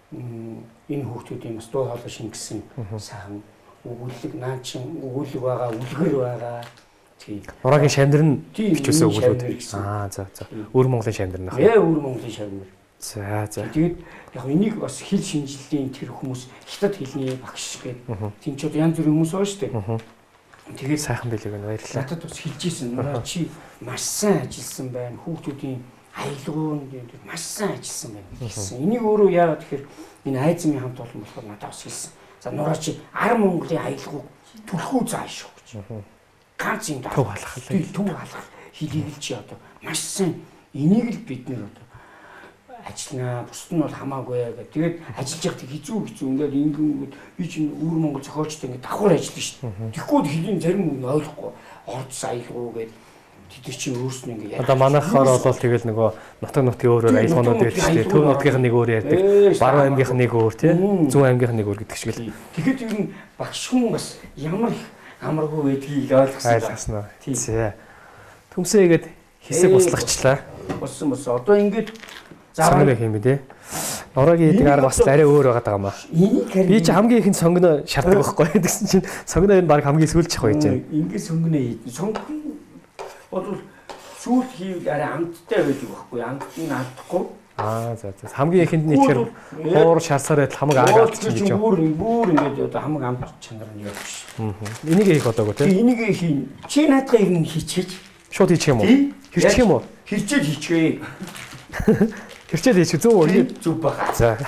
энэ хүүхдүүдийн бас дуу хоолой шингэсэн сайхан өгүүлэг наачин өгүүлэг байгаа, үлгэр байгаа. Нураагийн шамнар нь хичүүлсэн өгүүлбэр. За. Өөр Монголын шамнар нь. Өөр Монголын шамнар. За. Тэгээд яг энийг бас хэл шинжиллийн тэр хүмүүс хятад хэлний багш гэдэг тэнцүүд янз бүрийн хүмүүс байгаа шүү дээ. Тэгээд сайхан билег байна. Баярлалаа. Надад бас хэлж ийсэн. Чи маш сайн ажилласан байна. Хүүхдүүдийн аялгаунд маш сайн ажилласан байна гэсэн. Энийг өөрөө яагаад тэгэхээр энэ айзмын хамт олон болохоор надад бас хэлсэн. За нураа чи 10 Монголын аялгауг түлхүү зааш шүү гэж. Ганц юм төв халах. Төв халах хэлийг л чи одоо маш сайн энийг л бид нэр одоо ажиллана. Бусд нь бол хамаагүй гэдэг. Тэгээд ажиллаж явахдаа хизүү ингээд ингэнгүүт би чинь өөр Монгол зохиолчтой ингээд давхар ажиллана шүү дээ. Тэгэхгүй хэлийн зарим хүн ойлгохгүй ордс аялгау гэдэг тэд чинь өөрснөө ингээд одоо манайхаар бол тэгэл нөгөө нутаг нутгийн өөрөөр аялгуунууд гэдэг чинь төв нутгийнх нь нэг өөр ярьдаг. Баруун аймгийнх нь нэг өөр тий. Зүүн аймгийнх нь нэг өөр гэдэг шиг л. Тэгэхэд ер нь багш хүн бас ямар их амаргүй байдгийг ойлгосон. За. Төмсөөгээд хэсэг буслагчлаа. Болсон. Одоо ингээд сонгоно юм тий. Нураагийн хийдэг арга бас арай өөр байгаа даа маа. Би чи хамгийн ихэнд сонгоно шаарддаг байхгүй гэсэн чинь сонгоно энэ баг хамгийн сүүлчих байж байна. Ингээд сонгоно хийдэн. Сонгоно бол сүүл хийвэл арай амттай байдаг байхгүй. Амтыг алдахгүй. За. Хамгийн ихэнд нь ихээр хуур шарсаар байтал хамаг арга алдчих гэж юм. Бүр ингээд одоо хамаг амт чанар нь явах ш. Энийг хийх болоогүй тий. Энийг хийн. Чи наадах юм хийчихэж. Шууд хийчих юм уу? Хэрчих юм уу? Хэрчээд хийчихвээ. Хэрчээд хийчих зөв үү? Зүг бага. За.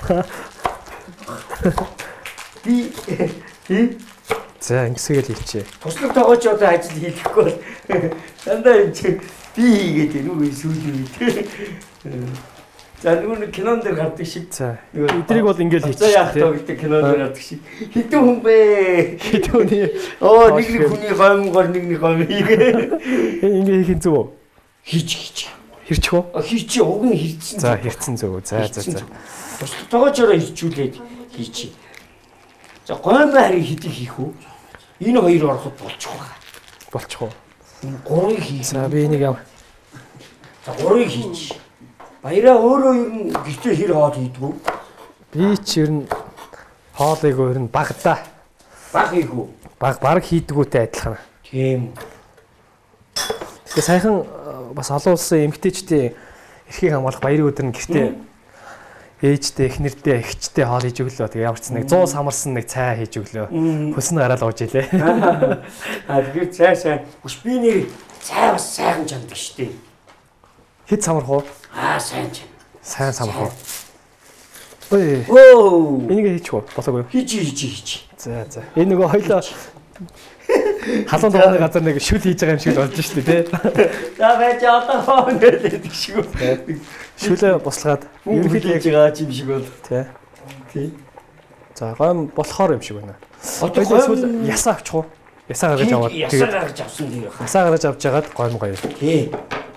Би За ингэсгээл хийчихье. Туслах тоогооч одоо ажил хийхгүй бол дандаа юм чи би хийгээд байна уу сүүл үү. За нөгөө кинон дээр гардаг шиг. За. Эдрийг бол ингээл хийчих. За яах вэ гэдэг кинон дээр гардаг шиг. Хэдэн хүн бэ? Хэдэн хүний нэг хүний гомгоор нэг гом хийгээ. Ингээ хийх зүг үү? Хийчих. Хэрчих үү? Хийчих уг нь хэрцсэн. За хэрцэн зүг. За. Тоогоочороо ирчүүлээд хийчих. За гомбо харийг хэдий хийх үү? Энэ хоёр ороход болчих واخа. Болчих уу? Гурыг хийх. За би энийг яв. За гурыг хийчих. Баяраа өөрөө ер нь гэртээ хэр хоол хийдгүү? Би ч ер нь хоолыг ер нь багадаа. Баг хийх үү? Баг хийдгүүтэй адилхан. Тийм. Тэгээ саяхан бас олон улсын эмэгтэйчдийн эрхийг хамгаалах баярын өдөр нь гэртээ ээжтэй, эхнэртэй, эгчтэй хоол хийж өглөө. Тэгээ ямар ч нэг 100 самарсан нэг цай хийж өглөө. Хөснө гараад ууж илээ. Тэгэхээр цай сайн. Үш би нэр цай бас сайхан чамдаг штеп. Хэд самарх уу? Сайн ч. Сайн самарх уу? Ой. Энийг хийчих үү? Болоогүй юу? Хийж. За. Энэ нөгөө хоёлоо халуун дууны газар нэг шүл хийж байгаа юм шиг болж штэ тий. За байж одоо гэдэг шиг үү. Шүлээ буслаад ерөнхийдөө хийж байгаа юм шиг бол тий. За гом болохоор юм шиг байна. Одоо гом ясаа авчих уу? Ясаа гаргаж аваад ясаа гаргаж авсан тийм байна. Ясаа гаргаж авч жагаад гом гоё. Тий.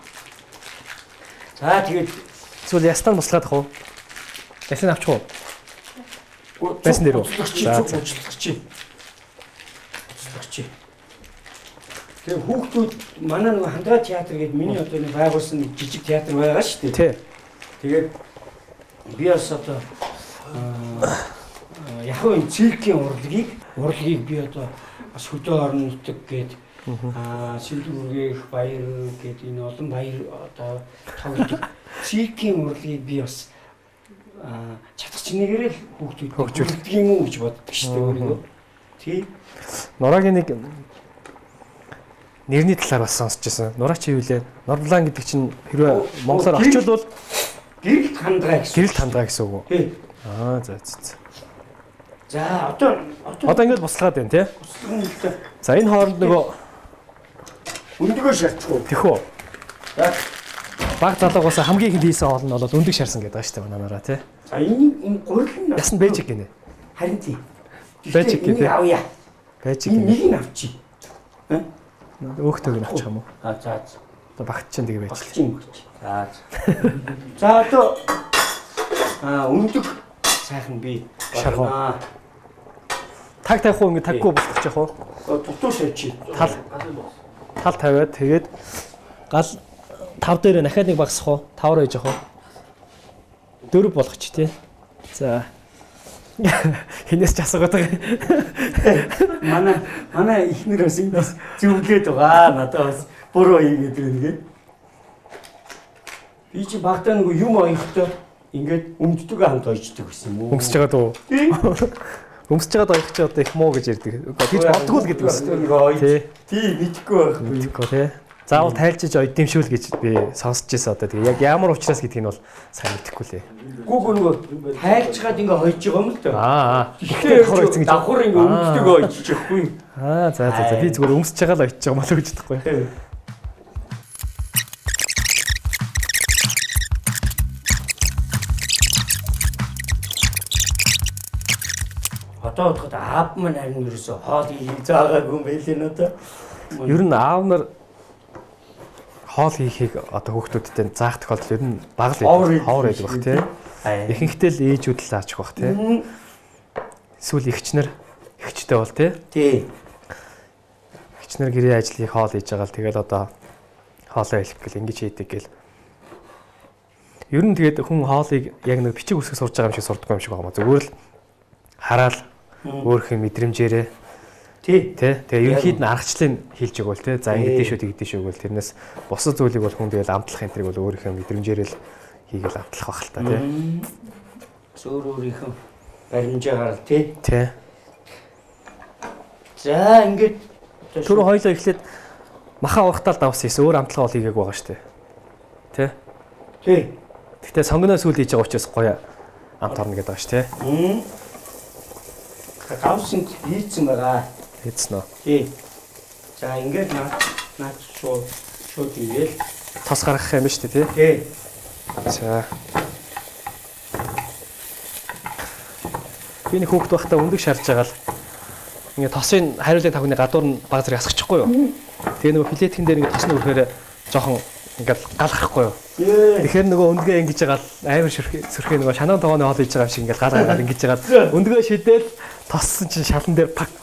За тэгээд эсвэл ястаа буслаад ах уу? Ясаа авчих уу? Байсан дээр үү? За. Тэгээ хүүхдүүд манай нөгөө хандгаа театр гэдэг миний одоо нэг байгуулсан нэг жижиг театр байгаа шүү дээ. Тий. Тэгээд би бас одоо яг энэ циркийн урлагийг би одоо бас хөдөө орон нутаг гээд Сэлдүргэх баяр гэдэг энэ олон баяр одоо тоглодог циркийн урлагийг би бас чадах чинээрээ л хүүхдүүд хөгжүүлдэг юм уу гэж боддог шүү дээ өөрийгөө. Тий. Нураагийн нэг нэрний талаар бас сонсч байсан. Нураа чи юу вэ? Нурлаан гэдэг чинь хэрвээ монголоор орчуулвал гэрэлт хандгаа гэсэн үг үү? Тий. За. За одоо ингэж буслаад байна тий. За энэ хооронд нөгөө өндөгөө шарчих уу? Тэх үү. За баг залуугаас хамгийн ихэнд хийсэн хоол нь бол өндөг шарсан гэдэг байгаа шүү дээ манаараа тий. За энэ гурил нь ясна бэжик гинэ. Харин тий. Бэжик гэдэг. Авъя. Бэжик. Энийг авчи. Өөхтөг нь авчих юм уу? За. Одоо багт чинь тэгээ байж. Багчийн. За. За одоо өндөг сайхан би шархуу. Таг тавих уу ингэ таггүй болгочих яах вэ? Дутуу шавьчих. Тал тавиад тэгээд гал тав дээр дахиад нэг багсах уу? 5 руу ээж явах уу? 4 болгоч тий. За. Хинээс ч асуугаад байгаа. Манай ихнэр бас ингэ зүвлээд байгаа. Надад бас буруу хийгээд байна. Би чи багтаа нэг юм оёхтой ингээд өмддөг хамт ойчдөг гэсэн юм уу? Өмсөж байгаа дөө. Өмсөж байгаа оёх чи одоо их муу гэж ярьдаг. Тэгж боддгоо л гэдэг үс. Тий, мэдхгүй байх. Мэдхгүй тий. Заавал тайлжиж ойдимшүүл гэж би сонсч ирсэн одоо тэгээ яг ямар учраас гэдгийг нь бол сайн мэдэхгүй лээ. Гүүг нөгөө тайлжгаад ингээ хойж байгаа юм л да. Тэгэхээр давхар ойцсон гэж. Давхар ингээ өмддөг ойчж яахгүй. За би зүгээр өмсөж байгаа л ойчж байгаа мөн л гэж бодохгүй. Одоо бодоход аав маань харин ерөөсө хоол хийх заагаагүй юм байлээ нэ одоо. Ер нь аав нар хоол хийхийг одоо хүүхдүүдтэй заах тохиолдол ер нь бага л ховор байдаг бах тий. Ихэнхдээ л ээжүүд л заачих бах тий. Эсвэл эгчтэй бол тий. Тий. Эгчнэр гэрээ ажлыг хоол хийж байгаа л тэгэл одоо хоолоо хэлэх гэл ингэж хийдэг гэл. Ер нь тэгээд хүн хоолыг яг нэг бичиг үсэг сурж байгаа юм шиг сурдаггүй юм шиг байна. Зүгээр л хараал өөрхийн мэдрэмжээрээ тий. Тэгээ ерөнхийд нь аргачлалыг хийлж өгвөл тий. За ингэдэж шүү тэгдэж шүү гэвэл тэрнээс бусад зүйлийг бол хүн тэгэл амтлах энэ төрийг бол өөрийнхөө мэдрэмжээрээ л хийгээл амтлах байх л та тий. Зөөр өөрийнхөө баримжаагаар тий. Тий. За ингээд түрүү хоёлоо эхлээд маха урахтаал давсан гэсэн өөр амтлага бол хийгээг байгаа шүү дээ. Тий. Тий. Гэхдээ сонгоно сүүл хийж байгаа учраас гоё амт орно гэдэг байгаа шүү тий. Давсан хийцэн байгаа. Хийцэн үү? Тий. За ингээд наад шууд игээл тос гаргах юм шүү дээ тий. Тий. За. Би нэг хүүхэд байхдаа өндөг шарж байгаа л ингээ тосын хариулын тавхны гадуур нь баг зэрэг асгачихгүй юу? Тэгээ нөгөө филетхэн дээр ингээ тосны өрхөөр жоохон ингээл гал гарахгүй юу? Тэгэхээр нөгөө өндгөө ингэж байгаа амар сөрхөө нөгөө шанаа тоогооны хоол хийж байгаа юм шиг ингээл гал гараад ингэж байгаа. Өндгөө шидээл тоссон чинь шалан дээр пак.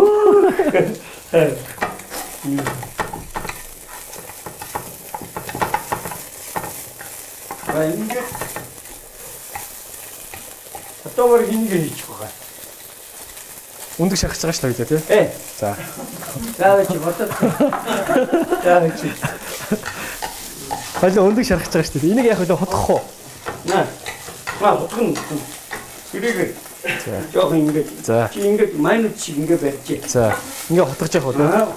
Ингээд одоо ингэ хийчих байгаа. Өндөг шаргаж байгаа шүү дээ тий. За. Заавч бодоод. Заавч. Хоёул өндөг шаргаж байгаа шүү дээ. Энийг яг хөлөө хотгох уу? Хотгоно. Тэрийг жоох ингээд. За. Чи ингээд майнууд шиг ингээд барьчих. За. Ингээд хотгож явах уу?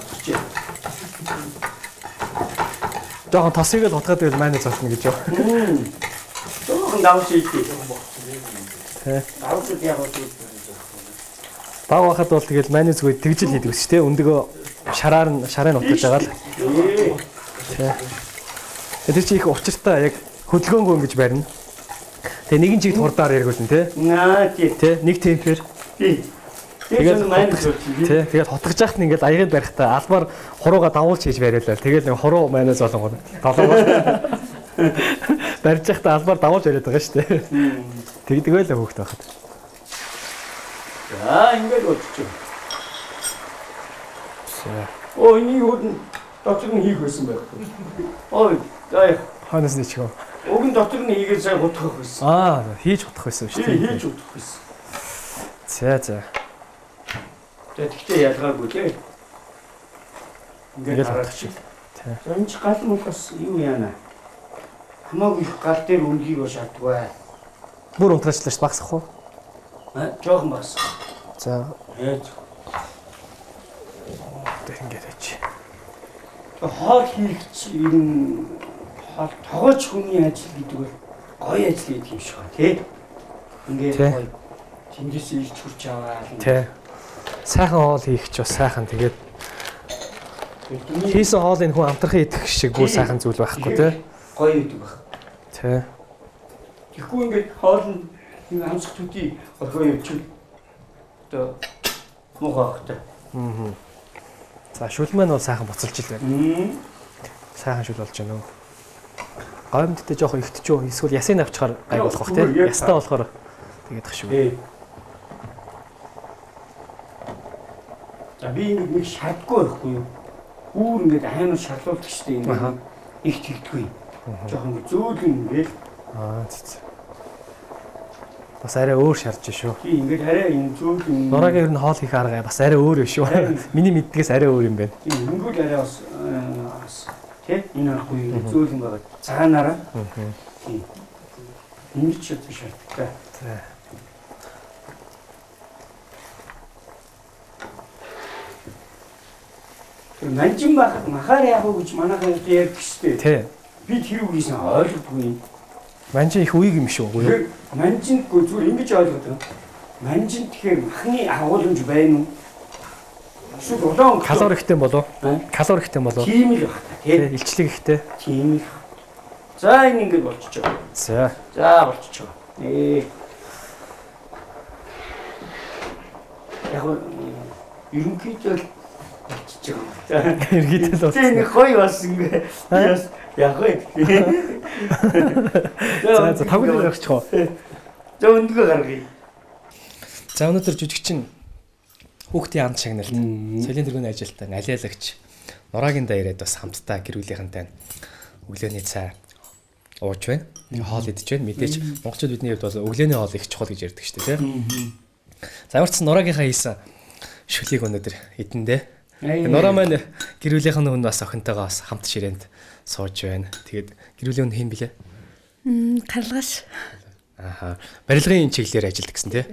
Жохон тосыг л хотгоод байвал майнууд золно гэж юу? Жохон давж ийдээ. Тэ. Давж яг уу. Баг байхад бол тэгэл майны зүгөө тэгжил хийдэг шүү дээ. Өндөгөө шараар утгаж байгаа л. Тэ. Тэр чи их учиртай яг хөдөлгөөнгөө ингэж барина. Тэгээ нэгэн чигт хурдаар яргуулна тий. Тий. Тэ нэг темпер. Тий. Тэгээд тэгээд хотгож яхад нь ингээд аягаад барихтаа албаар хурууга давуулж хийж бариулаа. Тэгээд нэг хуруу майнаас болон долоогоор барьж яхад албаар давуулж бариад байгаа шүү дээ. Тэгдэг байлаа хөөхт байхад. За ингээд болчих. За. Энийг доктор нь хийх байсан байх. За ханаас нь ичгөө. Уг нь доктор нь хийгээд сайн хутгах байсан. Хийж хутгах байсан шүү дээ. Хийж хутгах байсан. За. Тэгэхдээ ялгаагүй тий. Ингээд хутгачих. Тий. Энд гал мөн бас юу яана. Хамаагүй их гал дээр үнгийг шаарддаг. Бүр унтраачлаа ш багсах уу? Жохон бас. За. Яаж. Тэг ингээд ачи. Хоол хийх чинь тоогооч хүний ажил гэдэг бол гоё ажил гэдэг юм шиг байна тий. Ингээд гоё тэндээс ирж хурч аваа. Тий. Сайхан хоол хийх ч бас сайхан тэгээд хийсэн хоолыг хүн амтрахын идэх шиг бүр сайхан зүйл байхгүй тий. Гоё гэдэг баг. Тий. Тэгэхгүй ингээд хоол нь хамсах төдий орхоо явчих. Одоо муухай багтай. За шүл маань бол сайхан буцалж ил байна. Сайхан шүл болж байна уу? Гомдтой жоохон ихтчүү эсвэл ясыг авчихаар гай болох бах тийм. Ястаа болохоор тэгээд ах шүү. За би нэг шатгүй байхгүй юу? Үүр ингээд амар шарлуулдаг штеп ингээд их тэгдэггүй. Жохон ингээд зөөлөн ингээд. Зү. Бас арай өөр шарж шүү. Тийм ингээд арай энэ зөөлөн. Нурагийн ер нь хоол хийх арга бас арай өөр юм шүү. Миний мэддгээс арай өөр юм байна. Тийм өнгөл арай бас тий энэ ахгүй зөөлөн байгаа. Цагаанаараа. Тийм. Энэ ч их шалтгаан. За. Манжин бахад махаар яах вэ гэж манайхаа ярьдаг шүү дээ. Тий. Би тэр үгүйсэн ойлгохгүй. Манжин их үеиг юм шүү үгүй юу? Манжингүй зүгээр ингэж ойлгоод байна. Манжин тэгэхээр махны агуулмж байна уу? Эсвэл улаан Калори ихтэй болов? Калори ихтэй болов? Тийм л байна. Тий, илчлэг ихтэй. Тийм л. За энэ ингэж болчихоо. За. За болчихоо. Яг ерөнхийдөө Иргэдэл бол. Тийм хой бас ингэ. Яг хой. За тавгал гаргачихоо. За өндгөө гаргая. За өнөөдөр жүжигчин хүүхдийн амт шагналд соёлын тэргүүний ажилтан алиалагч Нурагийн даа ирээд бас хамтдаа гэр бүлийнхэнтэй өглөөний цай ууж байна. Хоол идэж байна. Мэдээж монголчууд бидний хувьд бол өглөөний хоол их чухал гэж ярьдаг шүү дээ, тийм. За ямар ч Нурагийнхаа хийсэн шүлийг өнөөдөр идэндээ. Нураа маань гэр бүлийнхэн хүн бас охинтойгоо бас хамт ширээнд сууж байна. Тэгээд гэр бүлийн хүн хэн блэ? Гарлагаш. Барилгын чиглэлээр ажилладаг гэсэн тий.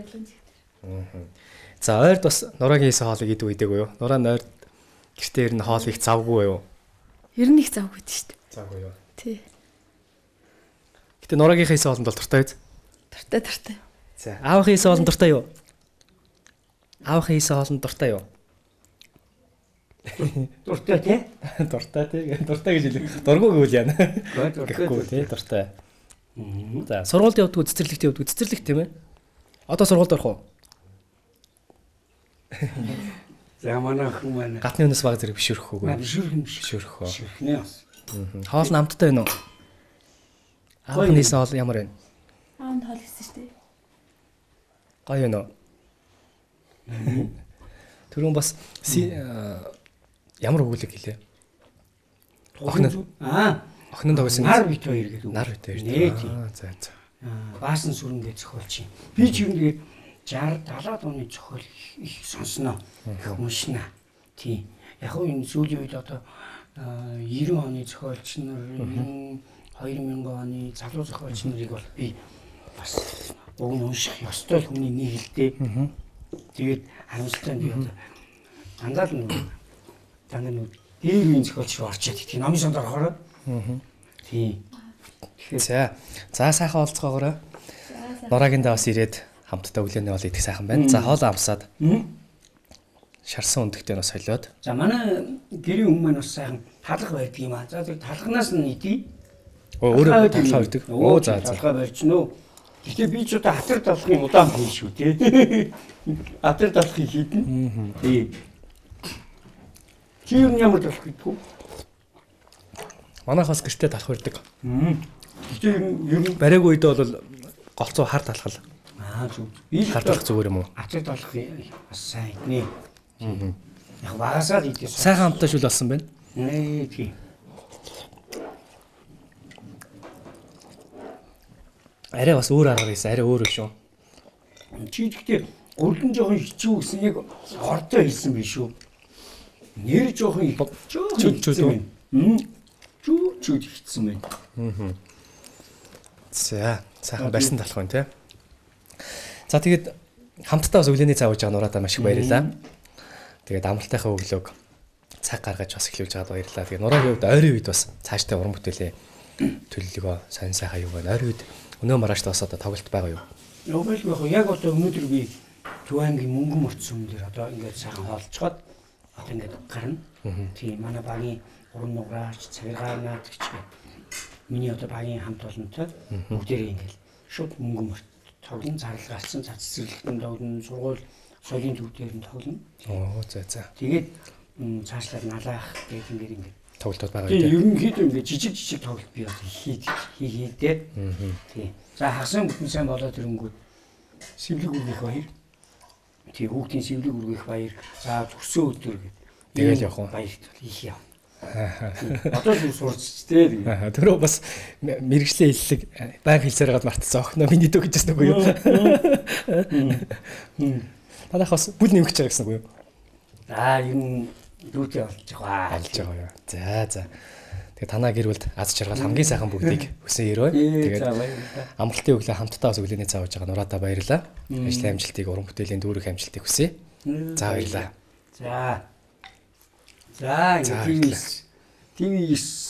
За ойрд бас Нурагийн хийсэн хоолыг идэв үдээгүй юу? Нураа ойрд гэртээ ер нь хоол их завгүй юу? Ер нь их завгүй дээ шүү дээ. Завгүй юу? Тий. Гэтэ Нурагийн хийсэн хоолнд бол дуртай биз? Дуртай. За аавын хийсэн хоолнд дуртай юу? Аавын хийсэн хоолнд дуртай юу? Дуртай тий? Дуртай тий. Дуртай гэж хэлээ. Дургуй гэвэл яана. Гэхгүй тий дуртай. За сургуульд явдггүй цэцэрлэгт явдггүй цэцэрлэг тийм ээ. Одоо сургуульд орох уу? За манай хүн маань Гатны өнөөс баг зэрэг бишүрэх үгүй. Бишүрэх үү? Бишүрхнээ бас. Хоол нь амттай байна уу? Аавын хийсэн хоол ямар байна? Аавд хоол хийсэн шүү дээ. Гоё байна уу? Түрүүн бас ямар өгүүлэг гэлээ? Охин нь тогсон. Нар бит хоёр гэдэг. Нар бит хоёр. За. Баасан сүрэнгээ зохиолч юм. Би ч юм тэгээд 60 70 оны зохиол их сонсноо. Их уншина. Тийм. Яг нь энэ сүүлийн үед одоо 90 оны зохиолч нар 2000 оны залуу зохиолч нарыг бол би бас уг нь унших ёстой хүний нэг л дээ. Тэгээд харамсалтай би одоо дандаа нэг дээр үеийн зохиолч руу орчод тийм номын сонд орохоор. Тийм. За сайхан олцгоогоорой. Нурагийн даа бас ирээд хамтдаа өглөөний хоол идэх сайхан байна. За хоол амсаад. Шарсан өндөгтэй бас солиод. За манай гэрийн хүмүүс маань бас сайхан талах байдаг юм аа. За тэр талхнаас нь идий. Өөрөө талхаа байдаг. За. Талхаа барьчихно. Гэхдээ би ч одоо хатар талхын удаан хийн шүү тий. Хатар талхыг хийдэн. Тий. Чи ямар талх гэдэг вэ? Манайх бас гэртээ талх барьдаг. Гэхдээ ер нь бариаг үед бол голцоо хар талхал. Зүг. Би хар талх зүгээр юм уу? Хатар талх бас сайн иднэ. Яг багасаа идэх. Сайхан хамтаа шүл болсон байна. Тий. Арай бас өөр арга байсан. Арай өөр шүү. Чи гэхдээ гурлан жоохон хичүү гэсэн яг ортой хэлсэн биш үү? Нэр жоохон чүд хитсэн байна. За, сайхан барьсан талах байна тий. За тэгээд хамтдаа бас өглөөний цай ууж байгаа нураадаа маш их баярлалаа. Тэгээд амралтынхаа өглөөг цаг гаргаж бас эхлүүлж байгаад баярлалаа. Тэгээд нурагийн хувьд ойрын үед бас цаашдаа уран бүтээлийн төлөвлөгөө сайн сайхан юу байна. Ойрын үед өнөө маргаашд бас одоо тоглолт байгаа юу? Явбал яг одоо өнөөдөр би Түвангийн мөнгөн мөрцсөн дээр одоо ингээд сайхан хоолцоход одоо ингээд гарна. Тийм манай багийн уран нуграач, цагиргаан наадагч миний одоо багийн хамт олонтой бүгдээрээ ингээд шууд мөнгөн мөрт тоглон зарлалгаалсан цацэрлэгтэн тоглон сургууль соёлын төв дээр нь тоглоно. За. Тэгээд цаашлаад налаах гэдэг ингээд тоглолтууд байгаа тийм үү? ерөнхийдөө ингээд жижиг тоглолт би одоо хийгээд тийм. За хагас бүтэн сайн болоод ирэнгүүт сэвлэг үргэх баяр. Тийм хүүхдийн сэвлэг үргэх баяр. За төрсөн өдөр гэдэг. Тэгэл явах уу? Баярт их яв. Одоо л сурч тээ. Тэрөө бас мэрэгжлийн хэллэг баян хэлсээр гад мартцсан охноо миний дүү гэжсэн үгүй юу? Танах бас бүл нэмэх гэж байгаа гэсэн үгүй юу? За ер нь дүүтэй болж байгаа. Болж байгаа юу. За. Тэгээ танаа гэр бүлд аз жаргал хамгийн сайхан бүгдийг хүсэн өрөө. Тэгээд амралтын өглөө хамтдаа бас өглөөний цаа ууж байгаа нураатаа баярлалаа. Ажлын амжилтыг, уран бүтээлийн дүүрэх амжилтыг хүсье. За баярлалаа. За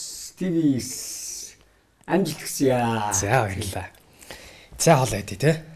TV амжилт хүсье. За баярлалаа. За хоолой идэ тэ.